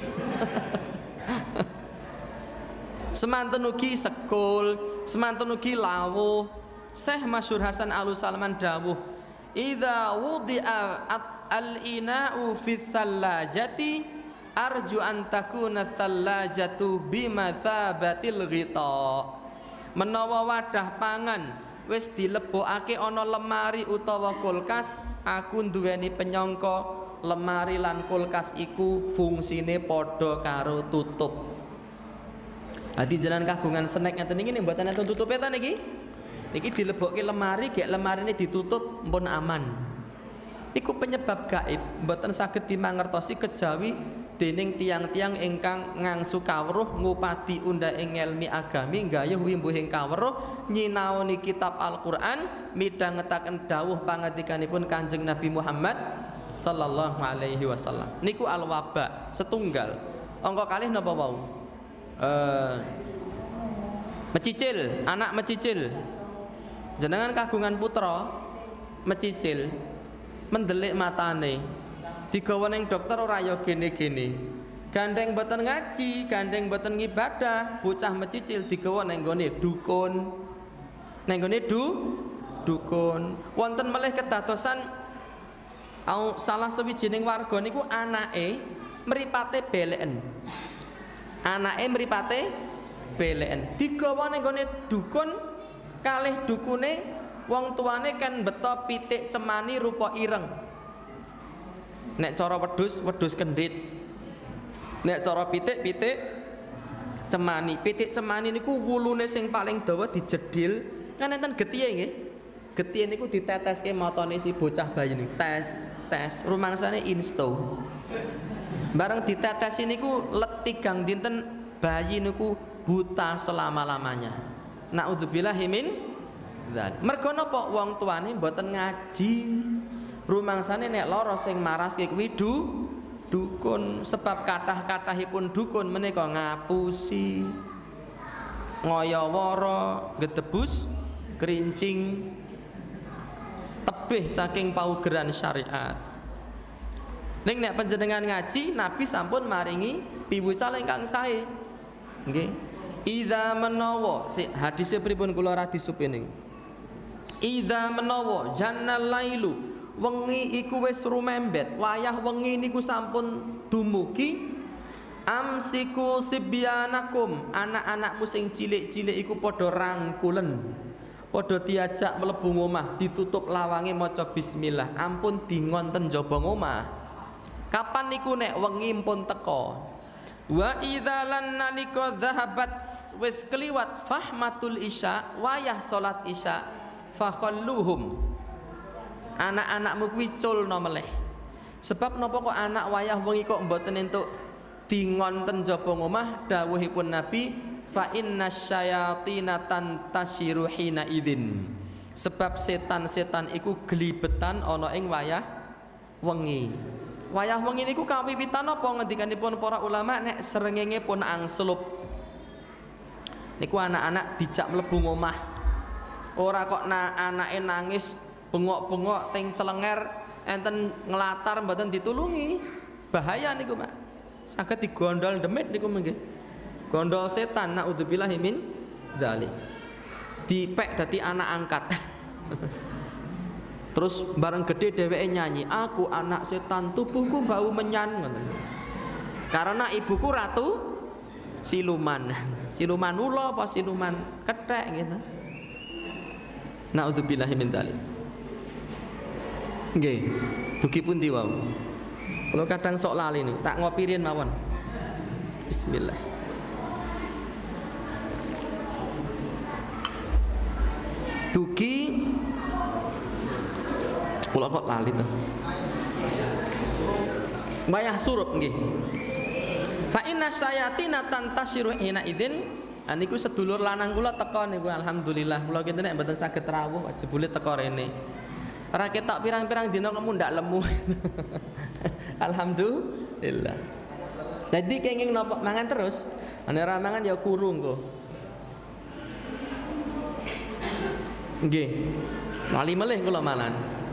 Semanten ugi sekul, semanten ugi lawuh. Syekh Masyhur Hasan Al Salman dawuh, idza wudi'a al-ina'u fi thallajati arju an takuna thallajatu bimathabatil ghita. Menawa wadah pangan wis dilebokake ana lemari utawa kulkas, aku duweni penyangka lemari lan kulkas iku fungsine padha karo tutup. Adi jenengan kagungan snack ngeten iki ning mboten enten tutupe ta niki? Niki dilebokke lemari, gek lemarine ditutup mpun aman. Iku penyebab gaib, mboten saged dimangertosi kejawi dening tiang-tiang ingkang ngangsu kawruh ngupadi undha ing ngelmi agami gayuh wimbuhing kawruh nyinaoni kitab Al-Qur'an midhangetaken dawuh pangandikanipun Kanjeng Nabi Muhammad sallallahu alaihi wasallam. Niku al-waba setunggal. Angka kalih napa wau? Eh mecicil, anak mecicil. Jenengan kagungan putra mecicil mendelik matane digawa ning dokter ora ya gene-gene, gandeng mboten ngaji, gandeng mboten ngibadah, bocah mecicil digawa ning gone dukun, ning gone du dukun. Wonten melih kedadosan au salah sewijining warga niku anake mripate beleken, anake mripate beleken digawa ning gone dukun. Kalih dukune wong tuane kan beto pitik cemani rupa ireng. Nek cara wedhus wedhus kendhit. Nek cara pitik pitik cemani. Pitik cemani niku wulune sing paling dawa dijedil kan enten getihe nggih. Getihe niku diteteske matane si bocah bayi niku. Tes, tes rumangsane insto. Bareng ditetes niku let tigang dinten bayi niku buta selama-lamanya. Naudzubillahi min dzalik. Mergo napa wong tuane mboten ngaji. Rumangsane nek lara sing maraske kuwi du dukun, sebab kathah-kathahipun dukun menika ngapusi, ngoyoworo, gedebus, kerincing, tebih saking paugeran syariat. Ning nek panjenengan ngaji, Nabi sampun maringi piwucal ingkang sae. Nggih. Idza menawa, si hadise pripun kula ra disupening. Idza menawa jannal lailu, wengi iku wis rumembet, wayah wengi niku sampun dumugi, amsiku sibyanakum, anak-anakmu sing cilik-cilik iku padha rangkulen, padha diajak mlebu omah, ditutup lawange maca bismillah, ampun dingonten jaba omah. Kapan niku nek wengi pun teka. Wa idzalan nalika dhahabat, wis kliwat fahmatul isya, wayah salat isya, fakhalluhum, anak-anakmu kuwi culna meleh. Sebab napa kok anak wayah wengi kok mboten entuk dingonten jaba omah, dawuhipun Nabi, fa innasyayatina tantasiru hina idzin. Sebab setan-setan iku glibetan ana ing wayah wengi. Wayah wengi niku kawiwitan apa ngendikanipun para ulama, nek srengenge pun angslup niku anak-anak dijak mlebu omah. Ora kok na anake nangis bengok-bengok teng celenger enten nglatar mboten ditulungi. Bahaya niku, Pak. Saged digondol demit niku nggih. Gondol setan, naudzubillahi min dzalik. Dipek dadi anak angkat. Terus bareng gede dheweke nyanyi, aku anak setan, tubuhku bau menyan, ngoten. Karena ibuku ratu siluman. Siluman ula apa siluman kethek gitu. Naudzubillahi min dzalik. Nggih, dugi pundi wau? Kula kadang sok lali niku, tak ngopi riyen mawon. Bismillah. Dugi kula kok lali to. Wayah surup nggih. Fa inna syayatina tantasiru hina idzin. Niku sedulur lanang kula teka niku alhamdulillah. Kula kinten nek mboten saged rawuh jebule teka rene. Ora ketok pirang-pirang dina kamu ndak lemu. Alhamdulillah. Jadi kenging nopo mangan terus. Ane ora mangan ya kurung kok. Nggih. Lali melih kula malan.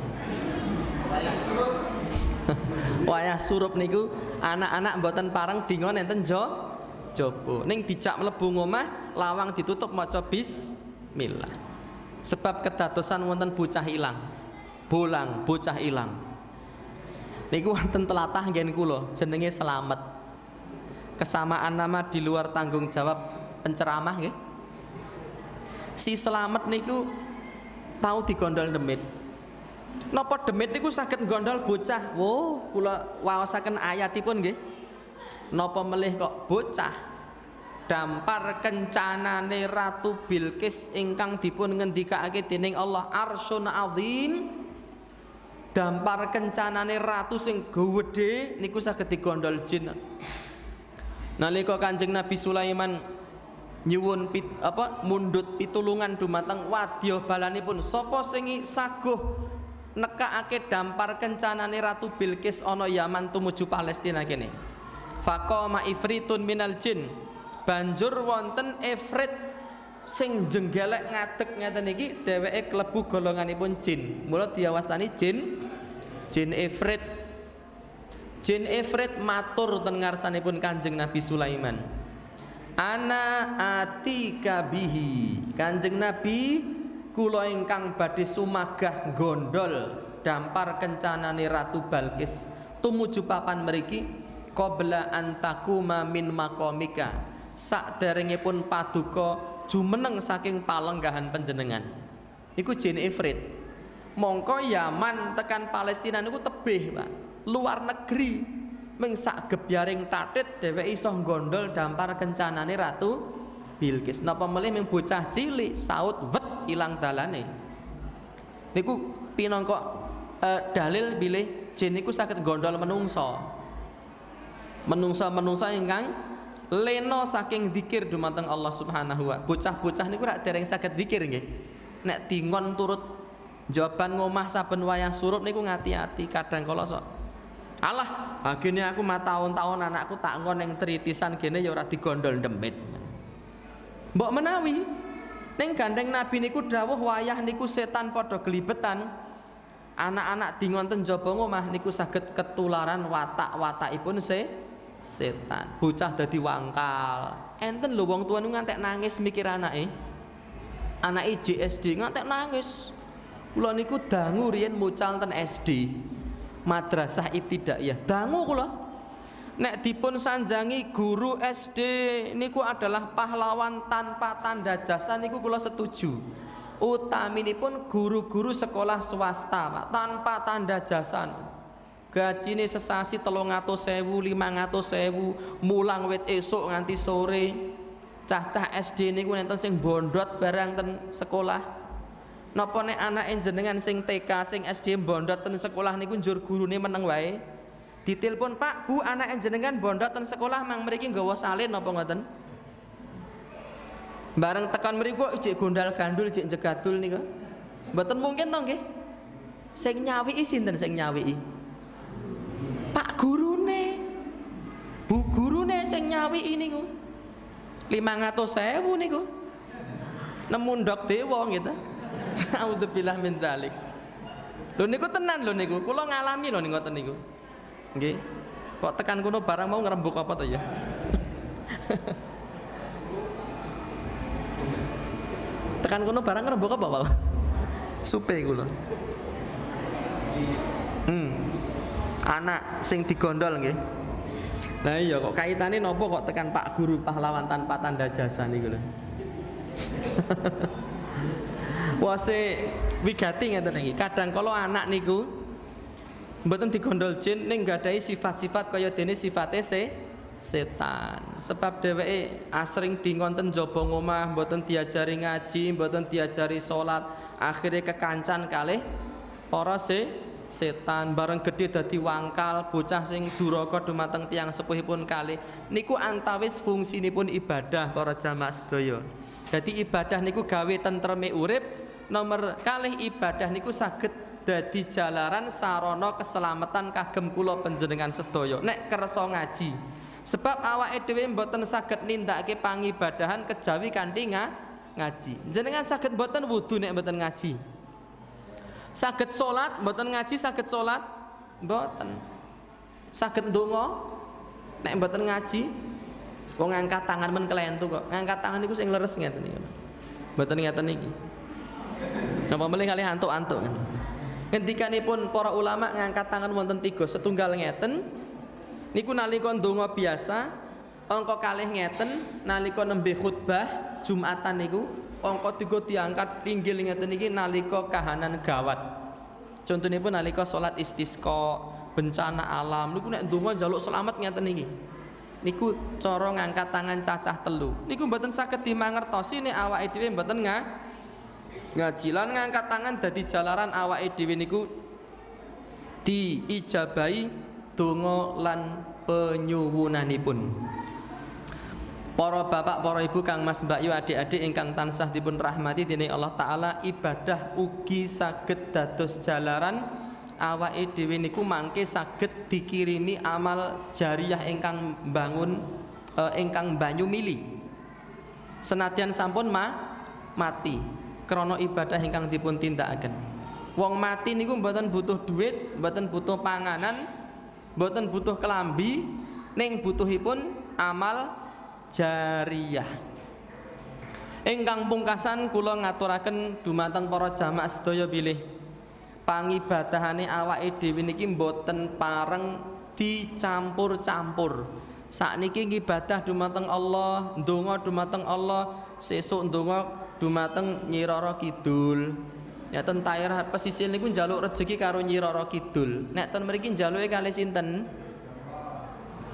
Wayah surup niku anak-anak mboten pareng dingon enten jo jaba. Ning dijak mlebu omah, lawang ditutup maca bismillah. Sebab kedadosan wonten bocah ilang. Bolang bocah ilang. Niku wonten telatah nggen kula jenenge Slamet. Kesamaan nama di luar tanggung jawab penceramah nggih. Si Slamet niku tau digondol demit. Napa demit niku saged gondol bocah? Wo, kula waosaken ayatipun nggih. Napa melih kok bocah dampar kencanane Ratu Bilqis ingkang dipun ngendikake dening Allah Arsyun Azim. Dampar kencanane ratu sing gedhe niku saged digondol jin. Nalika Kanjeng Nabi Sulaiman nyuwun pit, apa mundhut pitulungan dumateng wadya balanipun, sapa sing saguh nekakake dampar kencanane Ratu Bilqis ana Yaman tumuju Palestina kene. Faqama ifritun minal jin, banjur wonten ifrit sing jenggelek ngadeg ngeten iki, dheweke klebu golonganipun jin. Mula diawastani jin jin ifrit. Jin ifrit matur ten ngarsanipun Kanjeng Nabi Sulaiman, ana atika bihi. Kanjeng Nabi, kula ingkang badhe sumagah gondol dampar kencanane Ratu Bilqis tumuju papan mriki qabla antakuma min maqamika, sakderengipun paduka jumeneng saking palenggahan panjenengan. Iku jin ifrit. Mongko Yaman tekan Palestina niku tebih, Pak. Luar negeri. ming sak gebyaring tatit dheweke iso gondol dampar kencanane Ratu Bilqis. Napa melih ming bocah cilik saut wet ilang dalane. Niku pinangka eh, dalil bilih jin niku saged gondol menungso. Menungso-menungso ingkang lena saking zikir dumateng Allah Subhanahu wa. Bocah-bocah niku rak dereng saged zikir nggih. Nek dingon turut jawaban ngomah saben wayah surup niku ngati-ati kadang kala sok. Alah, agene aku mah tahun-tahun anakku tak ngon ning tritisan gene ya ora digondol demit. Mbok menawi ning gandeng Nabi niku dawuh wayah niku setan padha gelibetan. Anak-anak dingon ten jaba ngomah niku saged ketularan watak-watakipun se setan. Bocah dadi wangkal. Enten lho wong tuwa niku ngantek nangis mikir anake. Anake J S D ngantek nangis. Kula niku dangu riyen mucal ten S D. Madrasah Ibtidaiyah. Dangu kula. Nek dipun sanjangi guru S D niku adalah pahlawan tanpa tanda jasa niku kula setuju. Utaminipun guru-guru sekolah swasta Pak, tanpa tanda jasa. Gajine sesasi telung atus ewu, limang atus ewu, mulang wit esuk nganti sore. Cah-cah S D niku nenten sing bondot barang ten sekolah. Napa nek anake jenengan sing T K sing S D bondot ten sekolah niku njur gurune meneng wae. Ditelepon, "Pak, Bu, anake jenengan bondot ten sekolah mang mriki nggawa salin napa ngoten?" Bareng tekan mriku ijik gondal gandul ijik jegadul niku. Mboten mungkin to nggih. Sing nyawiki sinten sing nyawiki? Pak gurune. Bu gurune sing nyawiki niku. limang atus ewu niku. Nemu ndok dewa gitu. Auzubillah min dzalik. Lho niku tenan lho niku. Kula ngalami lho ngoten niku. Nggih. Kok tekan kuno barang mau ngerembuk apa to ya? Tekan kuno barang ngerembuk apa, Pak? Supe kula. Hmm. Anak sing digondol nggih. Lah iya kok kaitane napa kok tekan Pak Guru pahlawan tanpa tanda jasa niku lho. Wase wigati ngeten iki. Kadang kala anak niku mboten digondol jin ning nggadahi sifat-sifat kaya dene sifate se setan. Sebab dheweke asring dingonten jaba ngomah, mboten diajari ngaji, mboten diajari salat, akhire kekancan kalih para se setan. Bareng gedhe dadi wangkal, bocah sing duraka dumateng tiyang sepuhipun kalih. Niku antawis fungsinipun ibadah para jamaah sedaya. Dadi ibadah niku gawe tentreme urip, nomor kalih ibadah niku saged dadi jalaran sarana keselamatan kagem kula panjenengan sedaya nek kersa ngaji. Sebab awake dhewe mboten saged nindakake pangibadahan kejawi kanthi ngaji. Jenengan saged mboten wudu nek mboten ngaji. Saged salat mboten ngaji, saged salat mboten. Saged ndonga nek mboten ngaji. Wong ngangkat tangan men kelentu kok. Ngangkat tangan niku sing leres ngeten iki. Mboten ngeten iki. Napa melih kalih antuk-antuk. Ngendikanipun para ulama ngangkat tangan wonten tiga, setunggal ngeten niku nalika ndonga biasa, angka kalih ngeten nalika nembe khutbah Jumatan niku, angka tiga diangkat pinggil ngeten iki nalika kahanan gawat. Contonipun nalika salat istisqa, bencana alam niku nek ndonga njaluk selamat ngeten iki. Niku cara ngangkat tangan cacah telu. Niku mboten saged dimangertosi nek awake dhewe mboten nga ngaji lan ngangkat tangan dadi jalaran awake dhewe niku diijabahi donga lan penyuwunanipun. Para bapak, para ibu, kang mas, mbak yu, adik-adik ingkang tansah dipun rahmati dening Allah taala, ibadah ugi saged dados jalaran awake dhewe niku mangke saged dikirimi amal jariyah ingkang bangun eh, ingkang banyu mili. Senadyan sampun ma mati krana ibadah ingkang dipun tindakaken. Wong mati niku mboten butuh duit, mboten butuh panganan, mboten butuh kelambi, ning butuhipun amal jariyah. Ingkang pungkasan kula ngaturaken dumateng para jamaah sedaya bilih pangibadahane awake dhewe niki mboten pareng dicampur-campur. Sakniki ngibadah dumateng Allah, ndonga dumateng Allah, sesuk ndonga dumateng Nyi Roro Kidul. Nek ten daerah pesisir niku njaluk rejeki karo Nyi Roro Kidul. Nek ten mriki njaluke kalih sinten?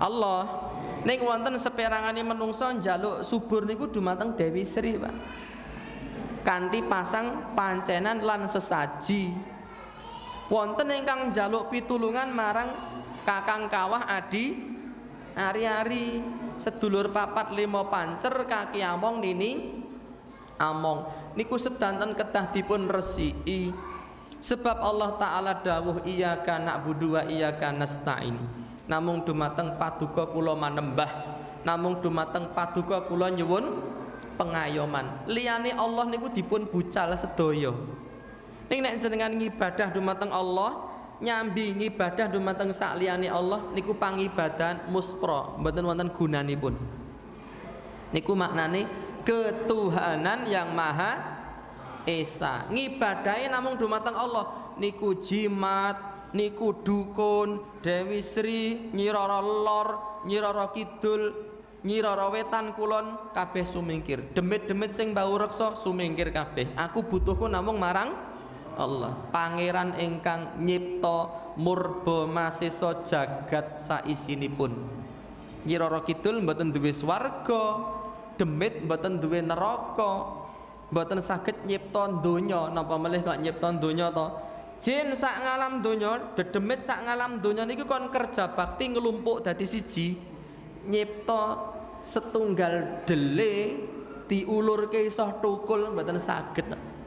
Allah. Ning wonten saperangane menungso njaluk subur niku dumateng Dewi Sri, Pak. Kanthi pasang pancenan lan sesaji. Wonten ingkang njaluk pitulungan marang Kakang Kawah Adi Ari-ari, sedulur papat lima pancer kaki among nini among niku sedanten kedah dipun resiki. Sebab Allah Ta'ala dawuh iyyaka na'budu wa iyyaka nasta'in. Namung dumateng paduka kula manembah, namung dumateng paduka kula nyuwun pengayoman. Liyane Allah niku dipun bucal sedaya. Ning nek jenengan ngibadah dumateng Allah, nyambi ngibadah dumateng sakliyane Allah niku pangibadan muspra, mboten wonten gunanipun. Niku maknane ketuhanan yang maha esa. Ngibadahe namung dumateng Allah. Niku jimat, niku dukun, Dewi Sri, Nyi Roro Lor, Nyi Roro Kidul, Nyi Roro Wetan kulon kabeh sumingkir. Demit-demit sing bau reksa sumingkir kabeh. Aku butuhku namung marang Allah, pangeran ingkang nyipta murba masesa jagat saisinipun. Nyi Roro Kidul mboten duwe swarga, demit mboten duwe neraka, mboten saged nyipta donya. Napa melih kok nyipta donya to? Jin sak ngalam donya, dedemit sak ngalam donya niku kon kerja bakti ngelumpuk dadi siji. Nyipta setunggal dele diulurke iso tukul mboten saged.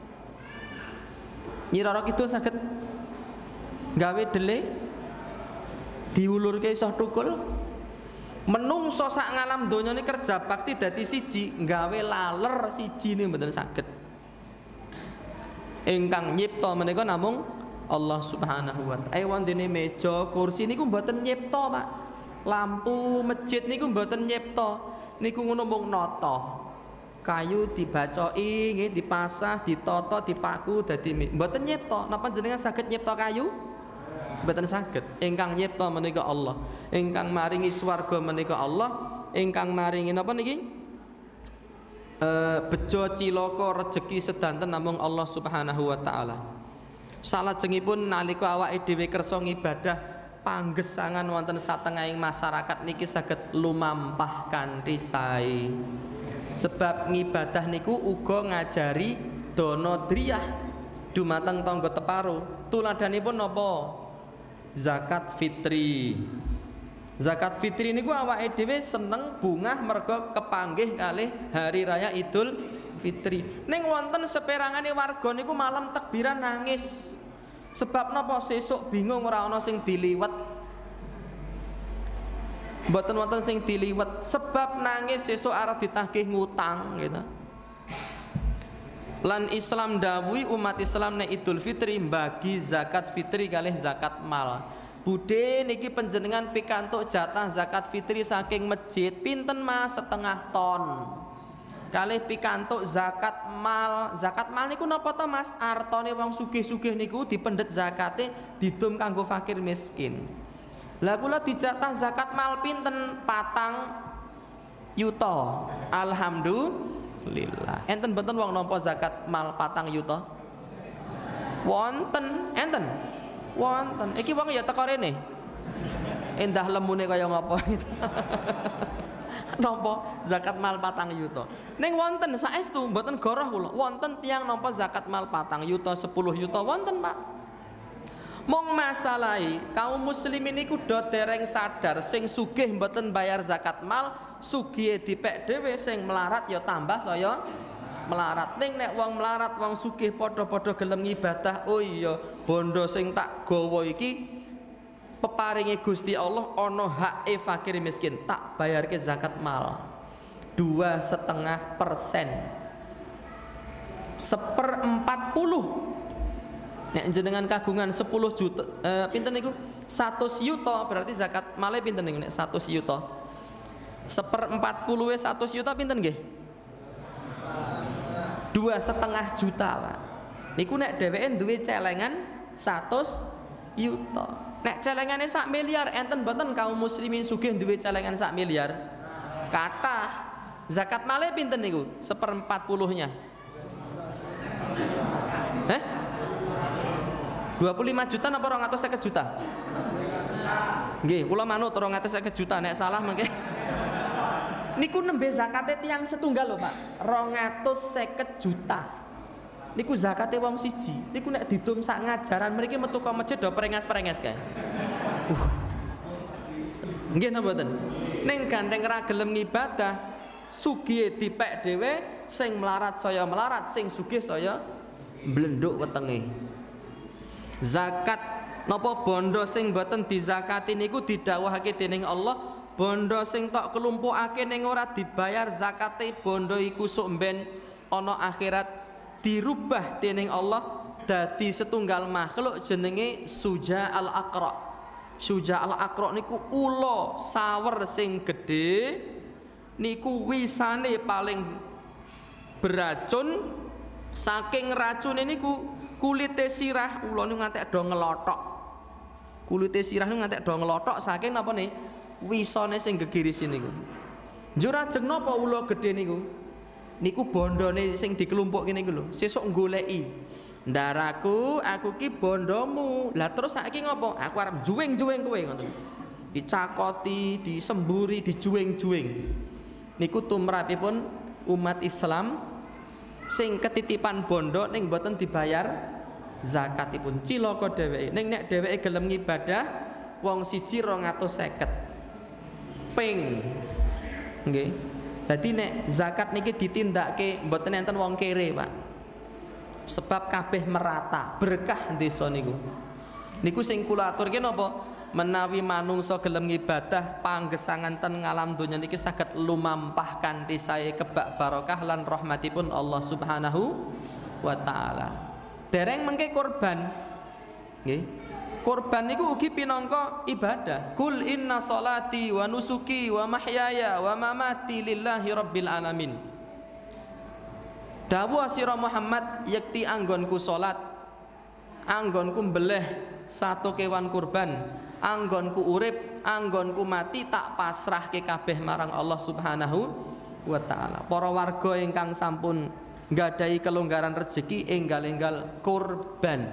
Nyi Roro Kidul saged gawe dele diulurke iso tukul. Menungso sak ngalam donya ni kerja bakti dadi siji, gawe laler siji ni mboten saged. Ingkang nyipta menika namung Allah Subhanahu wa ta'ala. Ewan dene meja, kursi niku mboten nyipta, Pak. Lampu masjid niku mboten nyipta. Niku ngono mung nata. Kayu dibacoki, nggih, dipasah, ditata, dipaku dadi mboten nyipta. Napa jenengan saged nyipta kayu? Mboten saged. Ingkang nyipta menika Allah. Ingkang maringi swarga menika Allah. Ingkang maringi napa niki? E, bejo cilaka rejeki sedanten namung Allah Subhanahu wa ta'ala. Salajengipun nalika awake dhewe kersa ngibadah panggesangan wonten satengahing masyarakat niki saged lumampah kanthi sae. Sebab ngibadah niku uga ngajari dana driyah dumateng tangga teparo. Tuladanipun napa? Zakat fitri. Zakat fitri niku awake dhewe seneng bungah merga kepanggih kalih hari raya Idul Fitri. Ning wonten saperangane warga niku malam takbiran nangis. Sebab napa? Sesuk bingung ora ana sing diliwet. Mboten wonten sing diliwet. Sebab nangis sesuk arep ditagih ngutang gitu. Lan Islam dawuhi umat Islam nek Idul Fitri bagi zakat fitri kalih zakat mal. Budhe niki panjenengan pikantuk jatah zakat fitri saking masjid pinten Mas? Setengah ton. Kalih pikantuk zakat mal. Zakat mal niku napa to Mas? Artane wong sugih-sugih niku dipendhet zakate didum kanggo fakir miskin. Lah kula dijatah zakat mal pinten? Patang yuta. Alhamdulillah. Enten mboten wong nampa zakat mal patang yuta? Wonten, enten. Wonten. Iki wong ya teko rene. Endah lemune kaya ngapa gitu. Nampa zakat mal patang yuta. Ning wonten saestu mboten goroh kula. Wonten tiyang nampa zakat mal patang yuta, sepuluh yuta wonten, Pak. Mong masalahi kaum muslimin niku do dereng sadar sing sugih mboten bayar zakat mal, sugihe dipek dhewe, sing melarat ya tambah saya melarat. Ning nek wong melarat wong sugih padha-padha gelem ngibadah, oh iya bondo sing tak gawa iki peparinge Gusti Allah ana hake fakir miskin, tak bayarke zakat mal dua setengah persen seperempat puluh. Nek jenengan kagungan sepuluh juta eh, pinten niku seratus yuta, berarti zakat male pinten niku nek seratus yuta seperempat puluh wis seratus yuta pinten nggih? Dua setengah juta, Pak. Niku nek dheweke duwe celengan seratus yuta. Nek celengane sak miliar enten mboten kaum muslimin sugih duwe celengan sak miliar? Kathah. Zakat male pinten niku? Seperempat puluhnya. Heh? dua puluh lima juta napa dua ratus lima puluh juta? Nggih, kula manut rong atus seket juta nek salah mengke. Niku nembe zakate tiyang setunggal lho, Pak. rong atus seket juta. Niku zakate wong siji. Niku nek didum sak ngajaran mriki metu ka masjid do prengas-prengas kae. Uh. Nggih napa mboten? Ning gandeng ra gelem ngibadah, sugih dipek dhewe, sing melarat saya melarat, sing sugih saya blenduk wetenge. Zakat napa bondo sing boten dizakati niku didhawuhake dening Allah, bondo sing tok kelumpukake ning ora dibayar zakate bondo iku sok mben ana akhirat dirubah dening Allah dadi setunggal makhluk jenenge Suja al-Aqra. Suja al-Aqra niku ula sawer sing gedhe niku wisane paling beracun. Saking racune niku kulite sirah ula niku ngantek do ngelotok. Kulite sirah niku ngantek do ngelotok saking napa nih? Wisane sing gegiris niku. Njur ajeng napa ula gedhe niku? Niku bondone sing dikelumpukke niku lho. Sesuk goleki. Ndaraku, aku ki bondomu. Lah terus saiki ngopo? Aku arep juwing-juwing kowe ngoten. Dicakoti, disemburi, dijuwing-juwing. Niku tumrapipun umat Islam sing ketitipan bondo ning mboten dibayar zakatipun. Cilaka dheweke. Ning nek dheweke gelem ngibadah wong siji rong atus seket. Ping. Nggih. Dadi nek zakat niki ditindakke mboten enten wong kere, Pak. Sebab kabeh merata, berkah desa niku. Niku sing kula aturke napa? Menawi manungsa gelem ngibadah panggesangan ten ngalam donya niki saged lumampah kanthi sae kebak barokah lan rahmatipun Allah Subhanahu wa taala. Dereng mengke korban. Nggih. Korban niku ugi pinangka ibadah. Kul inna sholati wa nusuki wa mahyaya wa mamati lillahi rabbil alamin. Dawuh sira Muhammad, yakti anggonku salat, anggonku mbeleh satu kewan kurban, anggonku urip, anggonku mati tak pasrahke kabeh marang Allah Subhanahu wa taala. Para warga ingkang sampun nggadahi kelonggaran rezeki enggal-enggal kurban.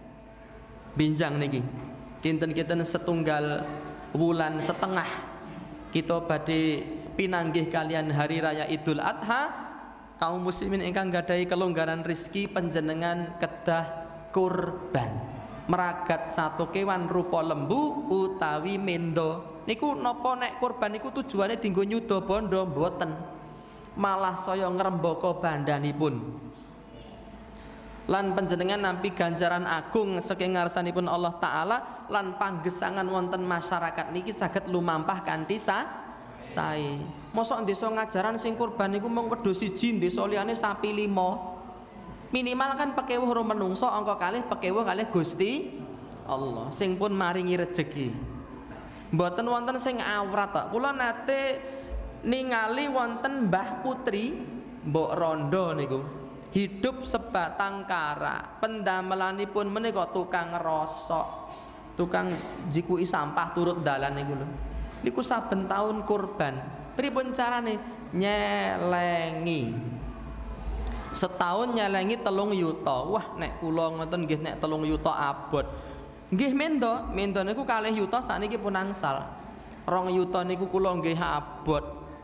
Binjang niki. Kinten-kinten setunggal wulan setengah kita badhe pinanggih kalian hari raya Idul Adha. Kaum muslimin ingkang gadahi kelonggaran rizki panjenengan kedah kurban, meragat satu kewan rupa lembu utawi mendo. Niku napa nek kurban niku tujuane dienggo nyuda bondo mboten, malah saya ngrembaka bandanipun. Lan panjenengan nampi ganjaran agung saking ngarsanipun Allah taala lan panggesangan wonten masyarakat niki saged lumampah kanthi sae. Mosok desa ngajaran sing kurban niku mung wedhus siji, desa liyane sapi lima. Minimal kan pekewuh ro menungso angka kalih pekewuh kalih Gusti Allah sing pun maringi rejeki. Mboten wonten sing awrat kok. Kula nate ningali wonten Mbah Putri Mbok Rondo niku. Hidup sebatang kara. Pendamelanipun menika tukang ngerosok, tukang jikui sampah turut dalan niku lho. Niku saben taun kurban. Pripun carane? Nyelengi. Setahun nyelengi telung yuta. Wah, nek kula ngoten nggih nek telung yuta abot. Nggih mendo, mendo niku kalih yuta sakniki pun angsal. Rong yuta niku kula nggih abot.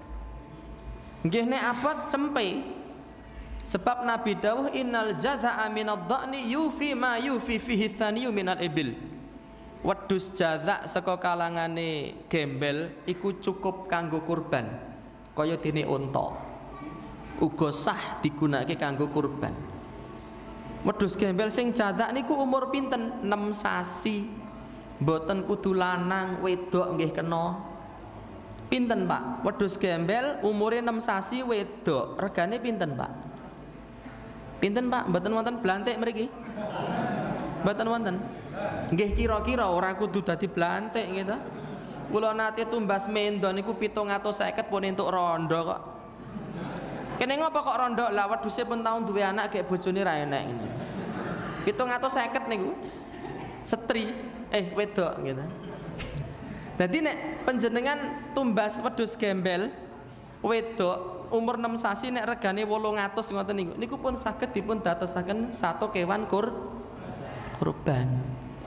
Nggih nek abot cempe. Sebab Nabi dawuh innal jazaa minadh dhani yufi ma yufi fihi thaniyu minal ibil. Wedhus jazak saka kalangane gembel iku cukup kanggo kurban. Kaya dene unta. Uga sah digunakake kanggo kurban. Wedhus gembel sing jazak niku umur pinten? enam sasi. Mboten kudu lanang, wedok nggih kena. Pinten, Pak? Wedhus gembel umure enam sasi wedok. Regane pinten, Pak? Pinten, Pak? Mboten wonten blantik mriki? Mboten wonten. Nggih kira-kira ora kudu dadi blantik gitu. Kula nate tumbas mendo niku pitung atus seket pun entuk rondo kok. Kene ngopo kok rondo? Lah wedhuse pun tau duwe anak gek bojone ra enek ngene. pitung atus seket niku setri eh wedok gitu. Dadi nek panjenengan tumbas wedhus gembel wedok umur enam sasi nek regane wolung atus ngoten niku. Niku pun saged dipun dadosaken satu kewan kur kurban.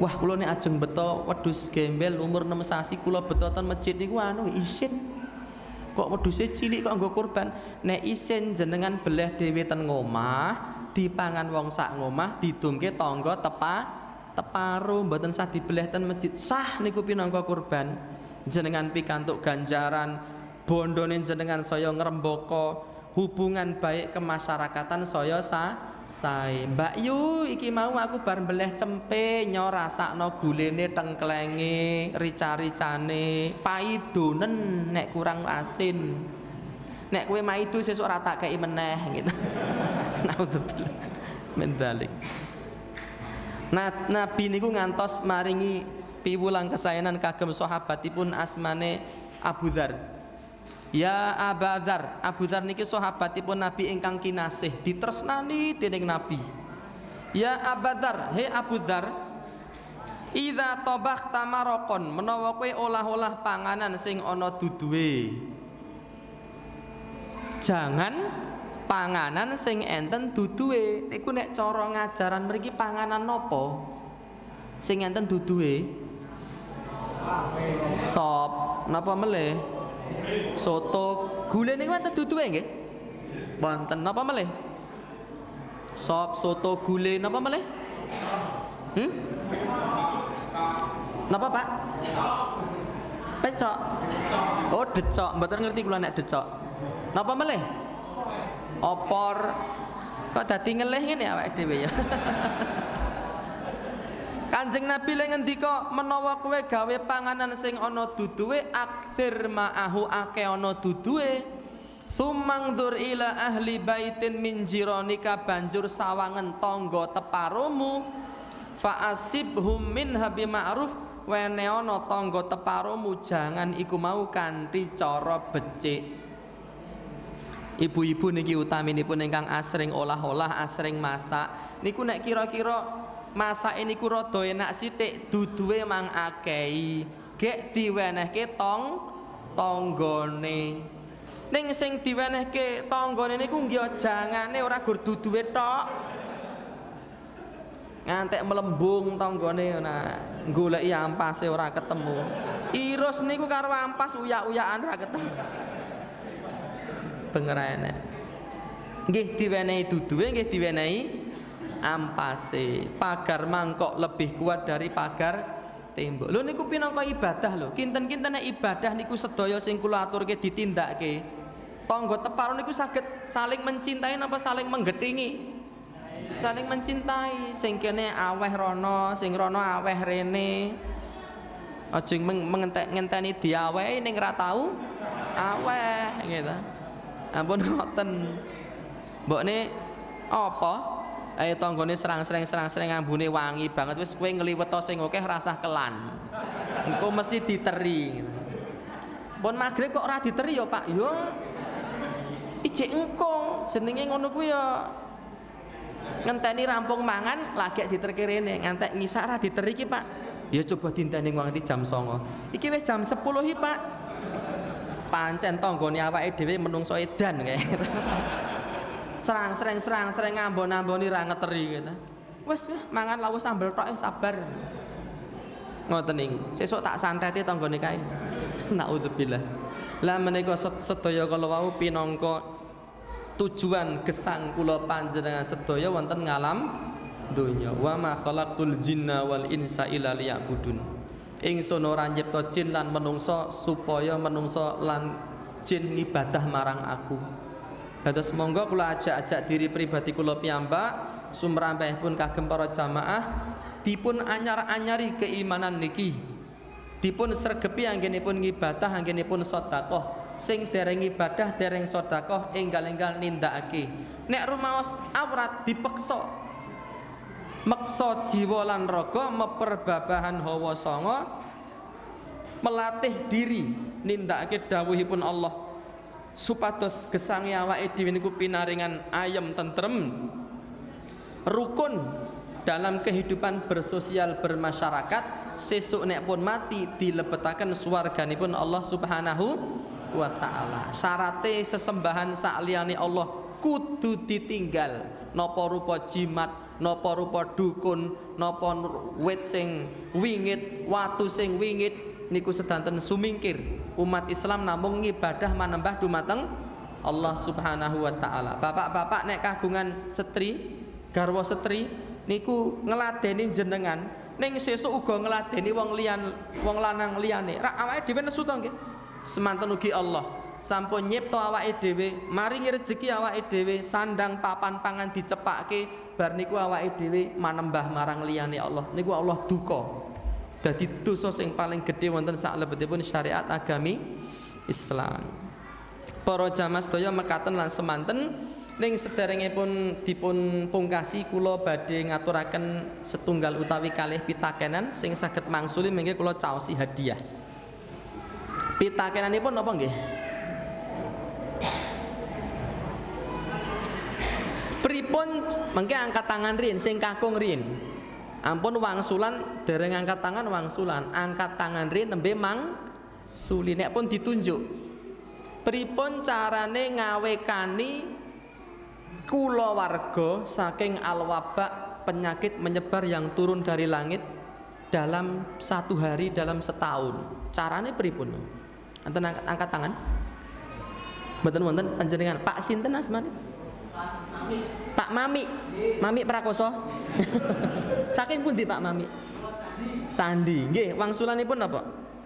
Wah, kula nek ajeng beto wedhus gembel umur enam sasi kula beto ten masjid niku anu isin. Kok wedhuse cilik kok nggo kurban. Nek isin jenengan beleh dhewe ten ngomah, dipangan wong sak ngomah, didumke tangga tepa teparo mboten sah dibeleh ten masjid. Sah niku pinangka kurban. Jenengan pikantuk ganjaran, bondone jenengan saya ngrembaka hubungan baik kemasyarakatan saya sa sae. Mbak Yu iki mau aku bar mbeleh cempe nyo rasakno gulene tengklenge rica-ricane paidonen nek kurang asin. Nek kowe maido sesuk ora tak kei meneh gitu. Naudzubillah min dzalik. Nah, Nabi niku ngantos maringi piwulang kesaenan kagem sahabatipun asmane Abu Dzar. Ya Abu Dzar, Abu Dzar niki sahabatipun Nabi ingkang kinasih, ditresnani dening Nabi. Ya Abu Dzar, he Abu Dzar, idza tabakhta maraqon, menawa kowe olah-olah panganan sing ana duduhe. Jangan panganan sing enten duduhe. Niku nek cara ngajaran mriki panganan napa? Sing enten duduhe. Sop, napa meleh? Soto, gule niku enten duduhe nggih? Wonten napa meleh? Sop, soto, gule napa meleh? Hmm? Napa, Pak? Pecok. Oh, decok. Mboten ngerti kula nek decok. Napa meleh? Opor. Kok dadi ngelih ngene awake dhewe ya. Kanjeng Nabi le ngendika menawa kowe gawe panganan sing ana duduhe akthir ma'ahu akeh ana duduhe sumangdur ila ahli baitin min jiranika banjur sawangen tangga teparomu fa asibhum minha bi ma'ruf wene ana tangga teparomu jangan iku mau kanthi cara becik. Ibu-ibu niki utaminipun ingkang asring olah-olah asring masak niku nek kira-kira masak ini ku rada enak sithik duduhe mang akei gek diwenehke tong tanggane ning sing diwenehke tanggane niku nggih jangane ora gur duduhe tok ngantek melembung tanggane nah goleki ampase ora ketemu irus niku karo ampas uyak-uyakan ora ketemu bengerane nggih diwenehi duduhe nggih diwenehi ampase. Pagar mangkok lebih kuat dari pagar tembok. Lho niku pinangka ibadah lho. Kinten-kinten ibadah niku sedaya sing kula aturke ditindakake. Tangga teparo niku saged saling mencintai napa saling menggetingi? Saling mencintai. Sing kene aweh rono, sing rono aweh rene. Aja mengentek ngenteni diawehi ning ora tau aweh gitu. Ampun ngoten. Mbokne apa? Ayo tanggane serang-serang serang-serang ambune wangi banget wis kowe ngliweta sing akeh rasah kelan. Engko mesti diteri. Pun magrib kok ora diteri ya, Pak? Yo ijik engko jenenge ngono kuwi ya. Ngenteni rampung mangan lagi diterke rene, ngantek ngisak ora diteri iki, Pak. Ya coba dinteni nganti jam songo. Iki wis jam sepuluh iki, Pak. Pancen tanggane awake dhewe menungso edan kae. Serang serang serang serang ngambon-amboni ra ngeteri gitu. Wes mangan lawuh sambel tok sabar. Ngoten niku. Sesuk tak santreti tanggane kae. Naudzubillah. Lah menika sedaya kala wau pinangka tujuan gesang kula panjenengan sedaya wonten ngalam donya. Wa ma khalaqtul jinna wal insa illa liya'budun. Ingsun ora nyipta jin lan menungso supaya menungso lan jin ngibadah marang aku. Dados monggo kula ajak-ajak diri pribadi kula piyambak sumrampah pun kagem para jamaah dipun anyar-anyari keimanan niki. Dipun sregepi anggenipun ngibadah anggenipun sedekah. Sing dereng ibadah dereng sedekah enggal-enggal nindakake. Nek rumaos awrat dipeksa. Meksa jiwa lan raga meperbabahan hawa sanga melatih diri nindakake dawuhipun Allah. Supados gesange awake dhewe niku pinaringan ayem tentrem rukun dalam kehidupan bersosial bermasyarakat sesuk nek pun mati dilebetaken swarganipun Allah Subhanahu wa taala. Syarate sesembahan sakliyane Allah kudu ditinggal napa rupa jimat napa rupa dukun, napa wit sing wingit, watu sing wingit niku sedanten sumingkir. Umat Islam namung ngibadah manembah dumateng Allah Subhanahu wa taala. Bapak-bapak nek kagungan setri, garwa setri niku ngladeni jenengan, ning sesuk uga ngladeni wong liyan, wong lanang liyane. Rak awake dhewe nesu to nggih. Semanten ugi Allah sampun nyipta awake dhewe, maringi rezeki awake dhewe, sandang papan pangan dicepake, bar niku awake dhewe manembah marang liyane Allah. Niku Allah duka. Dadi dosa sing paling gedhe wonten saklebetipun syariat agami Islam. Para jamaah sedaya mekaten lan semanten ning sederengipun dipun pungkasi kula badhe ngaturaken setunggal utawi kalih pitakenan sing saged mangsuli mengke kula caosi hadiah. Pitakenanipun napa nggih? Pripun mengke angkat tangan riyin sing kakung riyin. Ampun wangsulan dereng angkat tangan wangsulan, angkat tangan riyin nembe mang suli nek pun ditunjuk. Pripun carane ngawekani kulawarga saking alwabak penyakit menyebar yang turun dari langit dalam satu hari dalam setahun. Carane pripun? Enten angkat, angkat tangan. Mboten wonten panjenengan Pak sinten asmane? Pak Mami. Pak Mami. Mami Prakoso. Saking pundi Pak Mami? Candi. Nggih, wangsulanipun napa?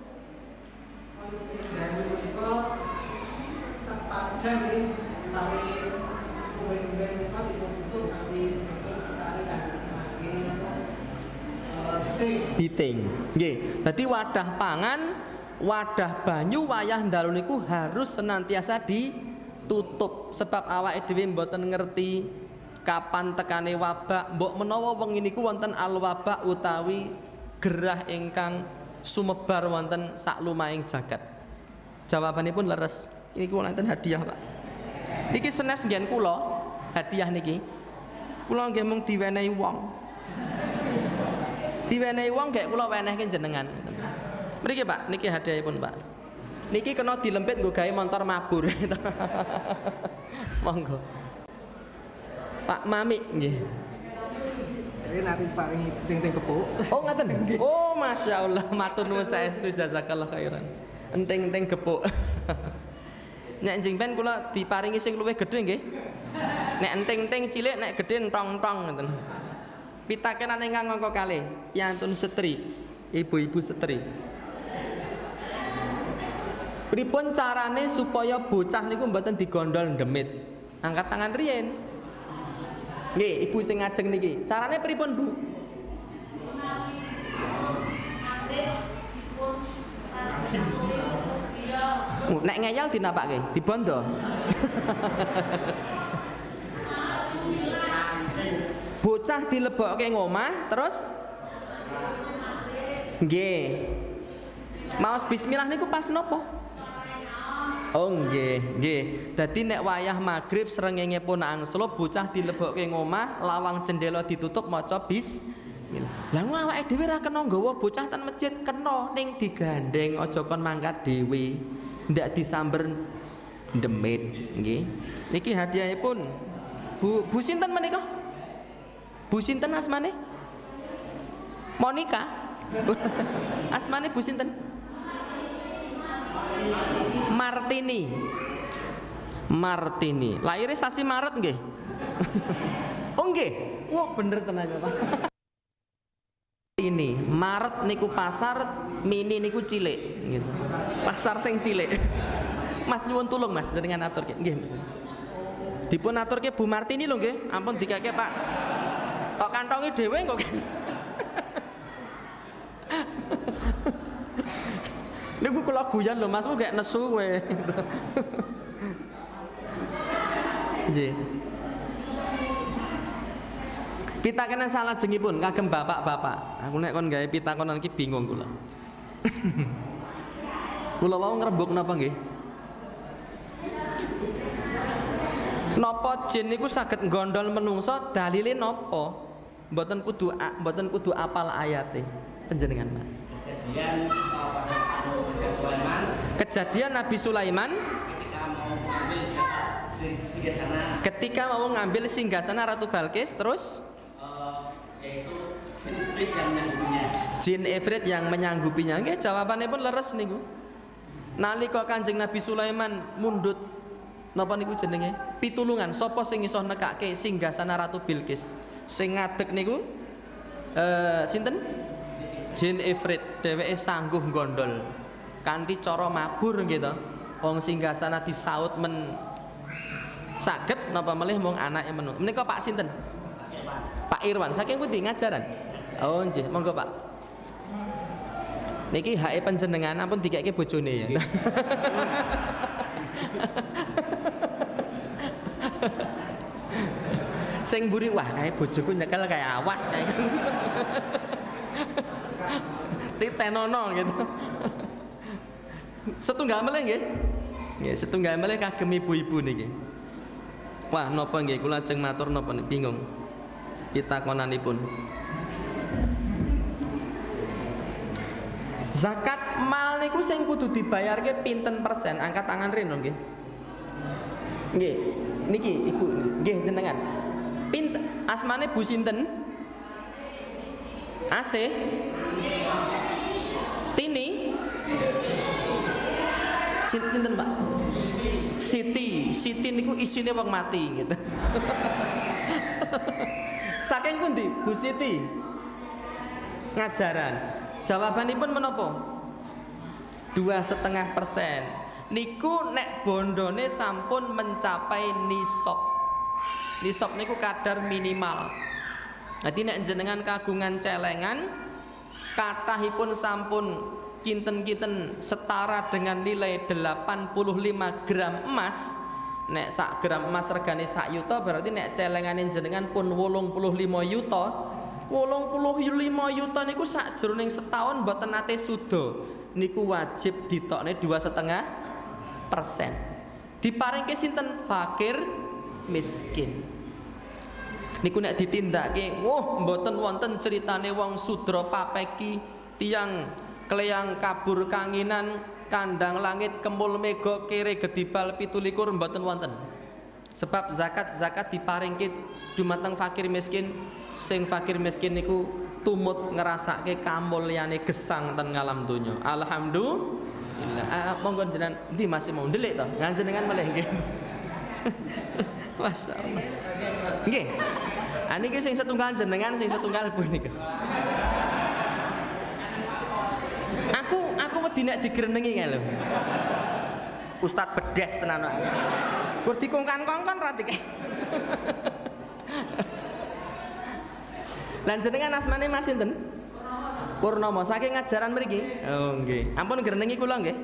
Biting. Nggih, dadi wadah pangan, wadah banyu wayah dalu niku harus senantiasa ditutup sebab awake dhewe mboten ngerti kapan tekane wabak, mbok menawa wengi niku wonten alwabak utawi gerah ingkang sumebar wonten saklumahing jagat. Jawabanipun leres. Ini kula enten hadiah, Pak. Niki senes nggen kula, hadiah niki. Kula nggih mung diwenehi wong. Diwenehi wong gek kula wenehke jenengan. Mriki, Pak, niki hadiahipun, Pak. Niki kena dilempit nggo gawe montor mabur. Monggo. Pak Mami nggih. Ini nanti paringi ting-ting kepuk. Oh, ngaten. Oh, Masya Allah, matur nuwun saestu jazakallah khairan. Enting-enting gepuk. Nek njing ben kula diparingi sing luwih gedhe nggih. Nek enting-enting cilik, nek gedhe entong-entong ngoten. Pitakenan ingkang angka kalih, piantun setri, ibu-ibu setri. Pripun carane supaya bocah niku mboten digondol ndemit? Angkat tangan riyen. Nggih, ibu sing ngajeng niki. Carane pripun, Bu? Uh, nek ngeyel dinapakke, dibondo. Bocah dilebokke ngomah terus nggih. Maos bismillah niku pas napa? Oh nggih, nggih. Dadi nek wayah magrib srengenge pun angslup bocah dilebokke ngomah, lawang jendela ditutup maca bis lah ngono awake dhewe ra kena nggawa bocah ten masjid, kena ning digandeng aja kon mangkat dhewe. Ndak disamber ndemit nggih. Niki hadiahipun. Bu Bu sinten menika? Bu sinten asmane? Monica. Asmane Bu sinten? Martini. Martini. Lahirnya sasi Maret nggih. Oh nggih. Wah bener tenan Pak. Ini Maret niku pasar, mini niku cilik gitu. Pasar sing cilik. Mas nyuwun tulung Mas jenengan aturke. Nggih Mas. Dipun aturke Bu Martini lho nggih. Ampun dikake Pak. Tok kantongi dhewe kok. Niku kula guyon lho Mas, kok gak nesu kowe. Nggih. Pitakenan salah jengipun kagem bapak-bapak. Aku nek kon gawe pitakonan iki bingung kula. Kula wau ngrembug napa nggih? Napa jin niku saged nggondol menungso dalile napa? Mboten kudu mboten kudu apal ayate. Panjenengan, Pak. Kejadian Nabi Sulaiman. Kejadian Nabi Sulaiman ketika mau mengambil singgasana ketika mau ngambil singgasana Ratu Balkis terus uh, yaitu jin ifrit yang menyanggupinya. Jin ifrit yang menyanggupinya. Nggih, jawabannya pun leres niku. Nalika Kanjeng Nabi Sulaiman mundhut napa niku jenenge? Pitulungan. Sapa sing iso nekake singgasana Ratu Bilqis? Sing ngadeg niku eh sinten? Jin ifrit. Dheweke sangguh gondol. Kanthi cara mabur nggih to. Wong singgasana disaut men saged napa melih mung anake menung. Menika Pak sinten? Pak Irwan. Saking pundi ngajaran? Oh nggih, monggo Pak. Niki hake panjenengan ampun dikeke bojone ya. Sing mburi wah kae bojoku nyekel kayak awas kae. Titenono gitu. Setunggal melih nggih. Nggih, setunggal melih kagem ibu-ibu niki. Wah, napa nggih kula ajeng matur napa bingung. Pitakonanipun. Zakat mal niku sing kudu dibayarke pinten persen? Angkat tangan rene nggih. Nggih, niki Ibu nggih jenengan. Pinten asmane Bu sinten? Asih. Tini. Sinten Pak? Siti. Siti niku isine wong mati gitu. Saking pundi Bu Siti? Ngajaran. Jawabanipun menapa? Dua setengah persen. Niku nek bondone sampun mencapai nisab. Nisab niku kadar minimal. Jadi nek jenengan kagungan celengan, kathahipun sampun kinten-kinten setara dengan nilai delapan puluh lima gram emas. Nek sak gram emas regane sak yuta, berarti nek celengane jenengan pun wolung puluh lima yuta. wolung puluh lima yuta niku sakjroning setahun mboten nate suda. Niku wajib ditokne dua setengah persen. Diparingke sinten? Fakir miskin. Niku nek ditindakake, wah mboten wonten ceritane wong sudra papeki, tiang kleyang kabur kanginan, kandang langit kemul mega kere gedibal pitulikur mboten wonten. Sebab zakat zakat diparingke dumateng fakir miskin. Sing fakir miskin niku tumut ngerasake kamulyane gesang ten ngalam donya. Alhamdulillah. Ah, monggo jenengan ndi masih mau ndelik to? Nganjenengan melih nggih. Masyaallah. Nggih. Ah niki sing setunggal jenengan, sing setunggal Bu niku. Aku aku wedi nek digrenengi kae lho. Ustaz bedes tenan kok. Gur dikongkan-kongkon ra dike. Lan jenengan asmane Mas sinten? Purnomo. Saking ngajaran mriki? Oh nggih. Ampun grenengi kula nggih.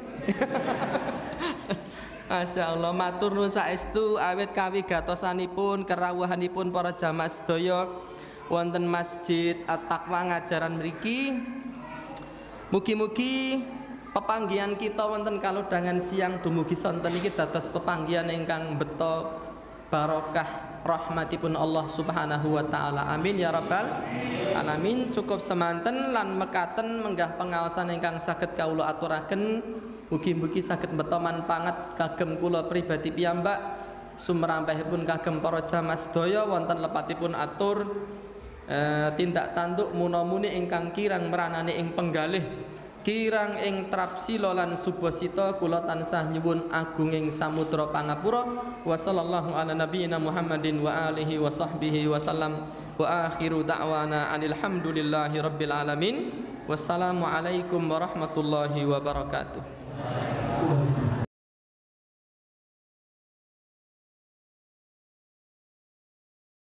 Masyaallah matur nuwun saestu awit kawigatosanipun kerawuhanipun para jamaah sedaya wonten Masjid At-Taqwa ngajaran mriki. Mugi-mugi pepanggihan kita wonten kalodhangan siang dumugi sonten iki dados pepanggihan ingkang beta barokah rahmatipun Allah Subhanahu wa taala. Amin ya rabbal alamin. Cukup semanten lan mekaten menggah pengaosan ingkang saged kawula aturaken. Mugi-mugi saged beta manpangat kagem kula pribadi piyambak, sumrampahipun kagem para jamaah sedaya wonten lepatipun atur eh, tindak tanduk munamuni ingkang kirang meranani ing penggalih, kirang ing trapsila lan subasita kula tansah nyuwun agunging samudra pangapura. Wa sallallahu ala nabiyyina Muhammadin wa alihi wa sahbihi wa sallam. Wa akhiru da'wana alhamdulillahi rabbil alamin. Wassalamu alaikum warahmatullahi wabarakatuh.